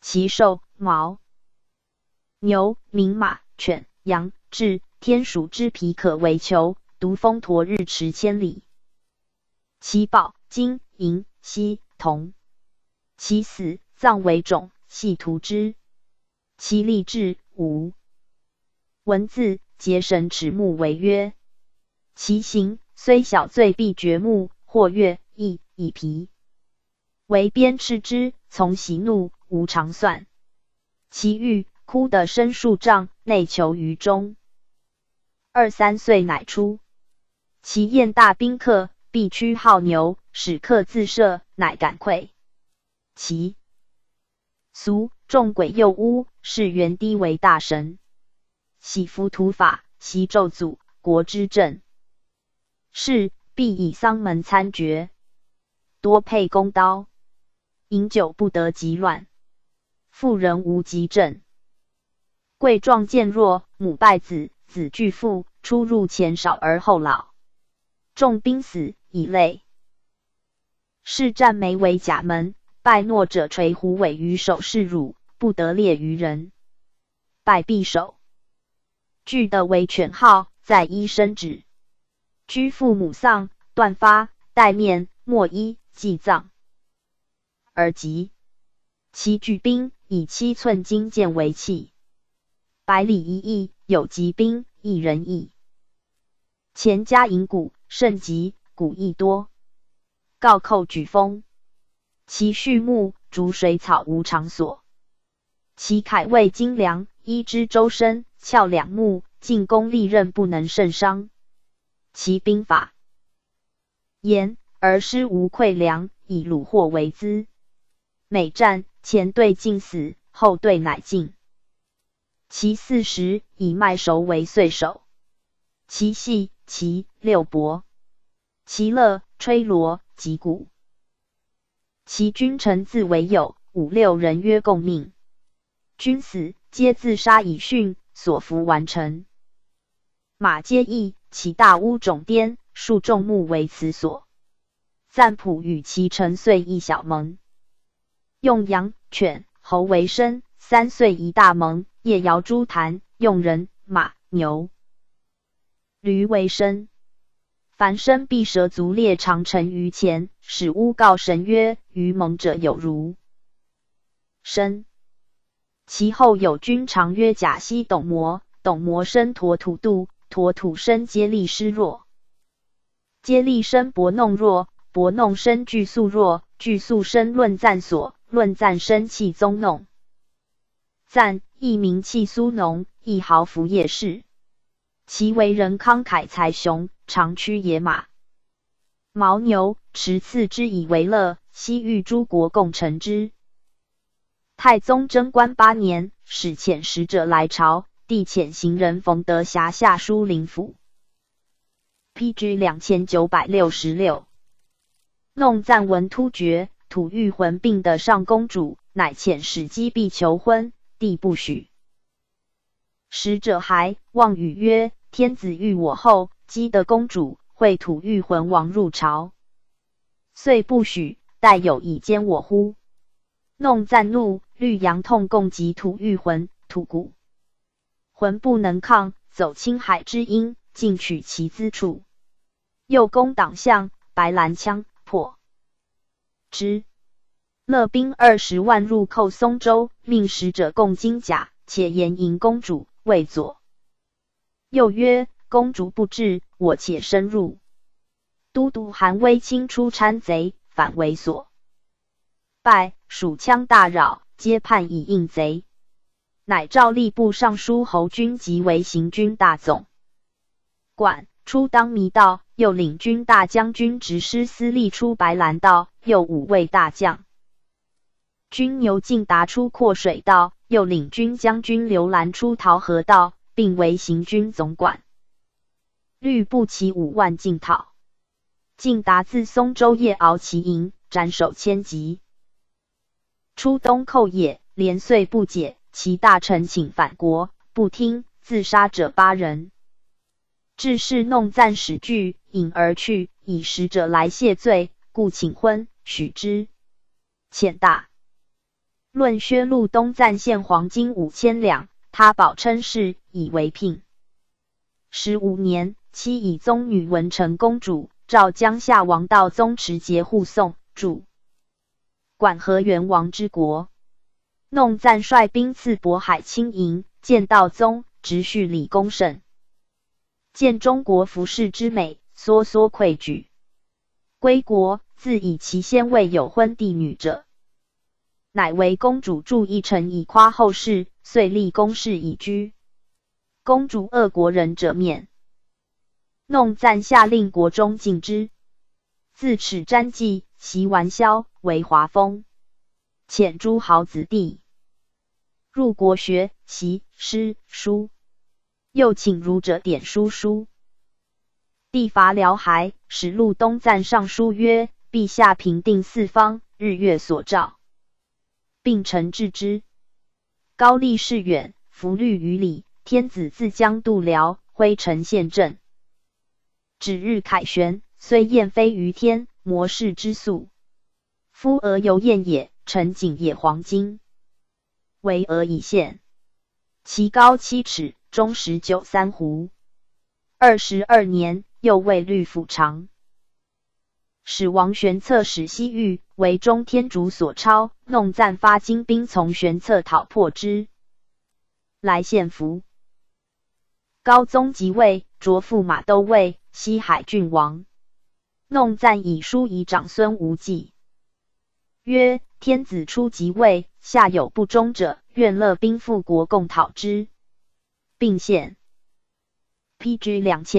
其兽毛牛、明马、犬、羊、雉、天属之皮可为裘，独风驼日驰千里。其宝金、银、锡、铜。其死葬为冢，系涂之。其立志无文字，结神齿目为曰。其形虽小，罪必掘目，或月翼以皮为鞭笞之，从喜怒，无常算。其玉枯的深数丈，内囚于中。2-3岁乃出。其燕大宾客，必驱号牛，使客自射，乃敢溃。其俗众鬼右巫，是元帝为大神。喜服土法，习咒诅，国之政。是必以丧门参决，多佩弓刀，饮酒不得急乱，妇人无急症。贵壮健弱，母败子，子俱父，出入前少而后老。众兵死以累。是战眉为甲门，拜诺者垂虎尾于手，是辱，不得猎于人。拜匕首。具的为犬号，在医生止。居父母丧，断发，带面，莫衣，祭葬。而及其举兵，以7寸金剑为器。百里一役，有疾兵，1人役。钱加银鼓，甚急，鼓亦多。告寇举风。其畜牧，逐水草无场所。其铠卫精良，衣之周身，鞘2目，进攻利刃，不能胜伤。其兵法严而师无溃粮，以虏获为资。每战前队尽死，后队乃进。其40以麦熟为岁首。其细其6伯。其乐吹锣击鼓。其君臣自为友，5-6人约共命。君死皆自杀以殉，所服完成。马皆义，其大屋冢颠，数众木为祠所。赞普与其臣岁一小盟。用羊、犬、猴为生，3岁一大盟。夜摇诸坛，用人、马、牛、驴为生。凡生必蛇足猎长城于前，使诬告神曰：于盟者有如生。其后有君常曰甲西董摩，董摩生陀土度，陀土生接力师弱。接力生伯弄弱，伯弄生具素弱，具素生论赞所，论赞生气宗弄。赞亦名气苏农，亦豪服夜市。其为人慷慨才雄，常驱野马。牦牛，持赐之以为乐，西域诸国共乘之。太宗贞观8年，使遣使者来朝，帝遣行人冯德辖下书灵府。PG 2966。弄赞闻突厥、吐谷浑并的上公主，乃遣使击必求婚，帝不许。使者还妄语曰：天子欲我后，姬的公主会吐谷浑王入朝，遂不许，待有以奸我乎？弄赞怒，虑阳痛共击吐谷浑，吐谷浑不能抗，走青海之阴，尽取其资处。右攻党项，白兰枪破之。勒兵20万入寇松州，命使者供金甲，且言迎公主，未左。又曰：公主不至，我且深入。都督韩威清出参贼，反为所败，蜀羌大扰，皆叛以应贼。乃诏吏部尚书侯君即为行军大总管，出当弥道，又领军大将军执师司隶出白兰道，又5位大将军牛进达出阔水道，又领军将军刘兰出桃河道，并为行军总管。律部骑5万进讨。进达自松州夜熬其营，斩首千级。出东寇也，连岁不解，其大臣请反国，不听，自杀者8人。致使弄赞使惧，引而去，以使者来谢罪，故请婚，许之。遣大论薛陆东赞献黄金5000两，他保称是以为聘。15年，妻以宗女文成公主，召江夏王道宗持节护送，主管河元王之国。弄赞率兵刺渤海轻营，见道宗，直叙礼公甚。见中国服饰之美，缩缩愧举。归国，自以其先未有婚弟女者，乃为公主筑一城以夸后世，遂立公室以居。公主恶国人者免。弄赞下令国中禁之。自此瞻祭，习玩宵，为华风。遣诸豪子弟入国学习诗书，又请儒者点书。帝伐辽海，使陆东赞上书曰：陛下平定四方，日月所照，并臣治之。高丽士远，弗虑于礼。天子自将度辽，挥臣献政。指日凯旋，虽燕飞于天，摩士之速。夫俄犹燕也，臣景也黄金。为俄以献，其高7尺，中193斛。22年，又为律府长。使王玄策使西域，为中天竺所抄，弄赞发精兵从玄策讨破之，来献俘。高宗即位，擢驸马都尉、西海郡王。弄赞以书以长孙无忌，曰：天子初即位，下有不忠者，愿勒兵复国，共讨之，并献。PG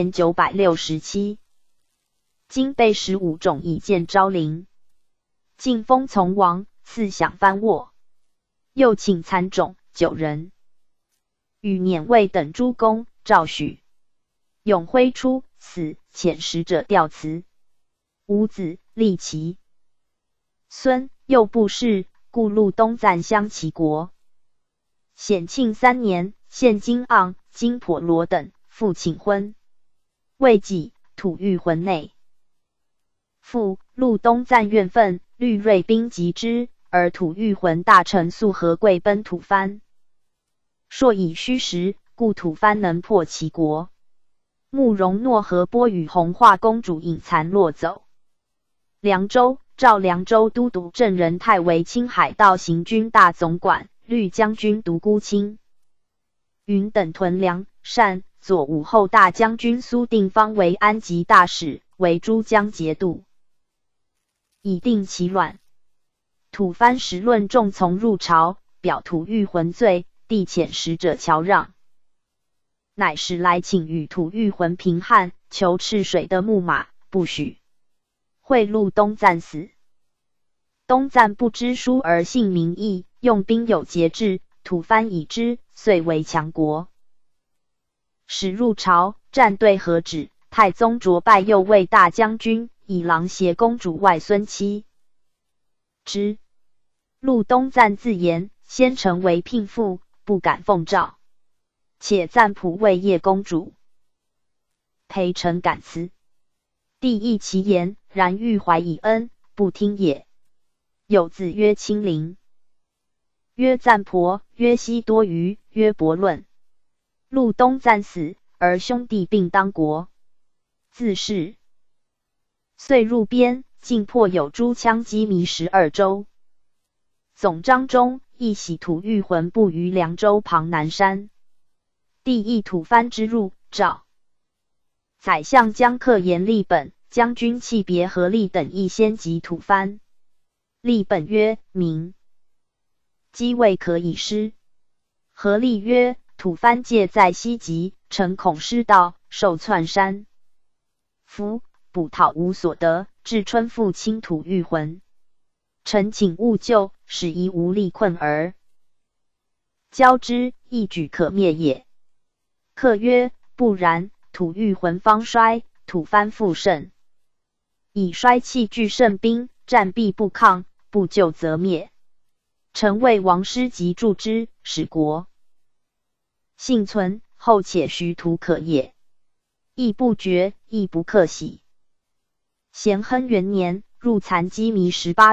2967。今备15种以见昭陵。晋封从王，赐享藩沃，又请参种9人。与辇卫等诸公，诏许。永徽初，死，遣使者吊辞。无子，立其孙，又不仕，故陆东赞相齐国。显庆3年，献金盎、金婆罗等，复请婚。未几，吐欲魂内。复陆东赞怨愤，虑锐兵击之，而吐欲魂大臣素和贵奔吐蕃。朔以虚实，故吐蕃能破其国。慕容诺和波与弘化公主引残落走。凉州，召凉州都督郑仁泰为青海道行军大总管，律将军独孤卿。云等屯粮善，左武后大将军苏定方为安吉大使，为珠江节度，以定其乱。吐蕃时论众从入朝，表吐欲浑罪，帝遣使者侨让，乃使来请与吐欲浑平汉，求赤水的木马，不许。贿陆东赞死。东赞不知书而信民意，用兵有节制，吐蕃已之，遂为强国。使入朝，战队何止，太宗擢拜右卫大将军，以郎携公主外孙妻之。陆东赞自言，先成为聘妇，不敢奉诏，且赞普为叶公主。陪臣感辞。帝议其言，然欲怀以恩，不听也。有子曰亲陵，曰赞婆，曰悉多余，曰伯论。陆东赞死，而兄弟并当国。自是。遂入边，尽破有诸羌击糜12州。总章中亦喜吐欲浑部于凉州旁南山。帝议吐蕃之入，诏宰相将克言立本、将军弃别何立等亦先及吐蕃。立本曰：明。机未可以失。何立曰：吐蕃界在西极，臣恐失道，受窜山。夫捕讨无所得，至春复侵吐欲浑。臣请勿救，使夷无力困而交之，一举可灭也。客曰：不然，吐欲浑方衰，吐蕃复盛。以衰气俱胜兵，战必不抗，不救则灭。臣为王师即助之，使国幸存，后且徐图可也。亦不绝，亦不克喜。咸亨元年，入残击糜18州，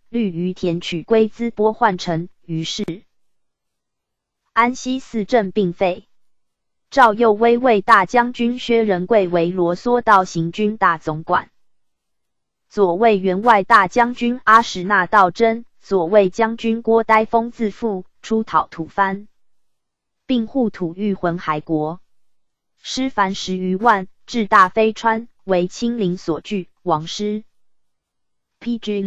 虑于田取归资拨换成，于是安西四镇并废。赵右威为大将军，薛仁贵为罗嗦道行军大总管，左卫员外大将军阿史那道真、左卫将军郭呆峰自负，出讨吐蕃，并护吐欲浑海国，师凡10余万，至大飞川，为亲临所据。王师 PG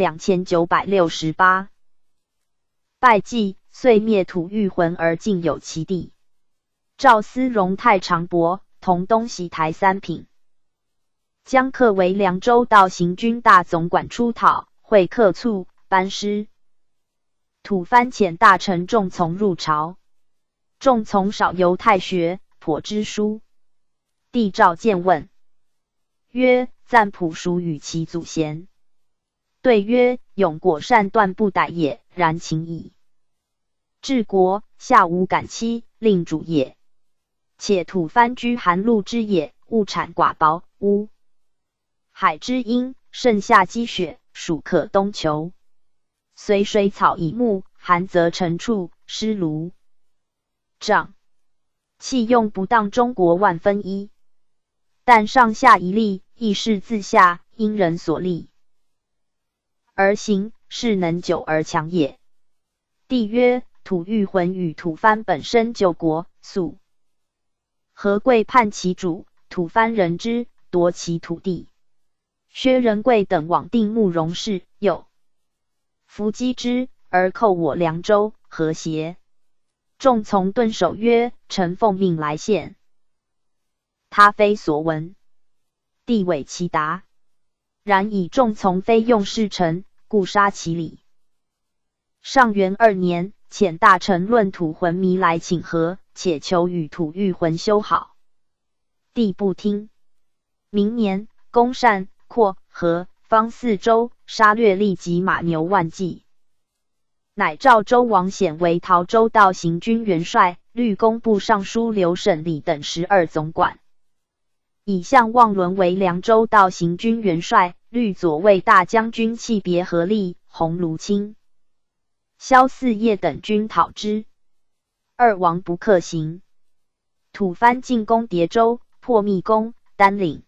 2968，败绩，遂灭吐欲浑而尽有其地。赵思荣太常伯，同东西台3品。将克为凉州道行军大总管，出讨，会客卒，班师。吐蕃遣大臣仲从入朝，仲从少游太学，颇知书。帝召见问，曰：赞普属与其祖先。对曰：永果善断不逮也，然情矣。治国，下无敢欺，令主也。且吐蕃居寒露之野，物产寡薄，乌海之阴，盛夏积雪，暑可冬裘。随水草以木，寒则成处，湿炉瘴。器用不当，中国万分一。但上下一例，亦是自下，因人所立而行，是能久而强也。帝曰：吐欲浑与吐蕃本身救国，素何贵叛其主，吐蕃人之，夺其土地。薛仁贵等往定慕容氏，又伏击之，而寇我凉州，何邪？仲从顿首曰：臣奉命来献。他非所闻。帝委其答。然以仲从非用事臣，故杀其礼。上元2年，遣大臣论吐浑弥来请和，且求与吐欲浑修好。帝不听。明年，攻善、括、和、方4州，杀掠利及马牛万计。乃召周王显为陶州道行军元帅、律工部尚书刘审理等12总管。以相望伦为凉州道行军元帅、律左卫大将军，弃别合力、鸿胪卿、萧四业等军讨之。二王不克行。吐蕃进攻叠州，破密宫、丹岭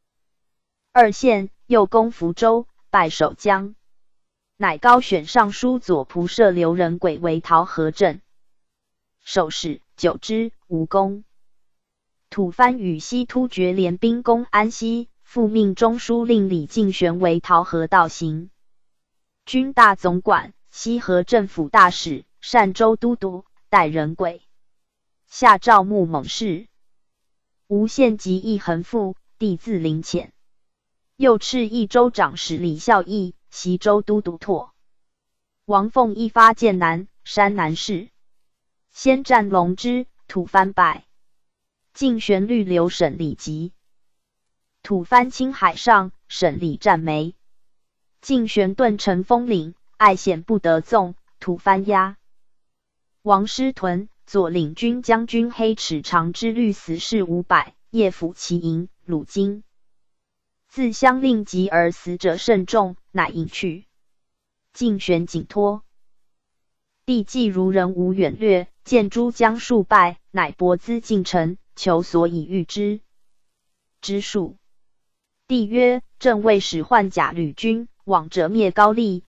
2县，又攻福州，败守江。乃高选尚书左仆射刘仁轨为陶河镇守使，久之，无功。吐蕃与西突厥联兵攻安西，复命中书令李敬玄为陶河道行军大总管、西河政府大使、善州都督，代仁轨。下诏募猛士，吴献及一横赋，帝自临遣。又敕益州长史李孝义、西州都督拓王凤一发剑南、山南市，先战龙之，吐蕃败。晋旋律留审理急。吐蕃侵海上，审理战没。晋旋顿城封岭，爱险不得纵，吐蕃压。王师屯，左领军将军黑齿长之律死士500，夜抚其营，虏京。自相令疾而死者甚众，乃引去。晋旋紧托。帝既如人无远略，见诸将数败，乃拨资进城，求所以御之。之数。帝曰：朕为使换甲履军，往者灭高丽，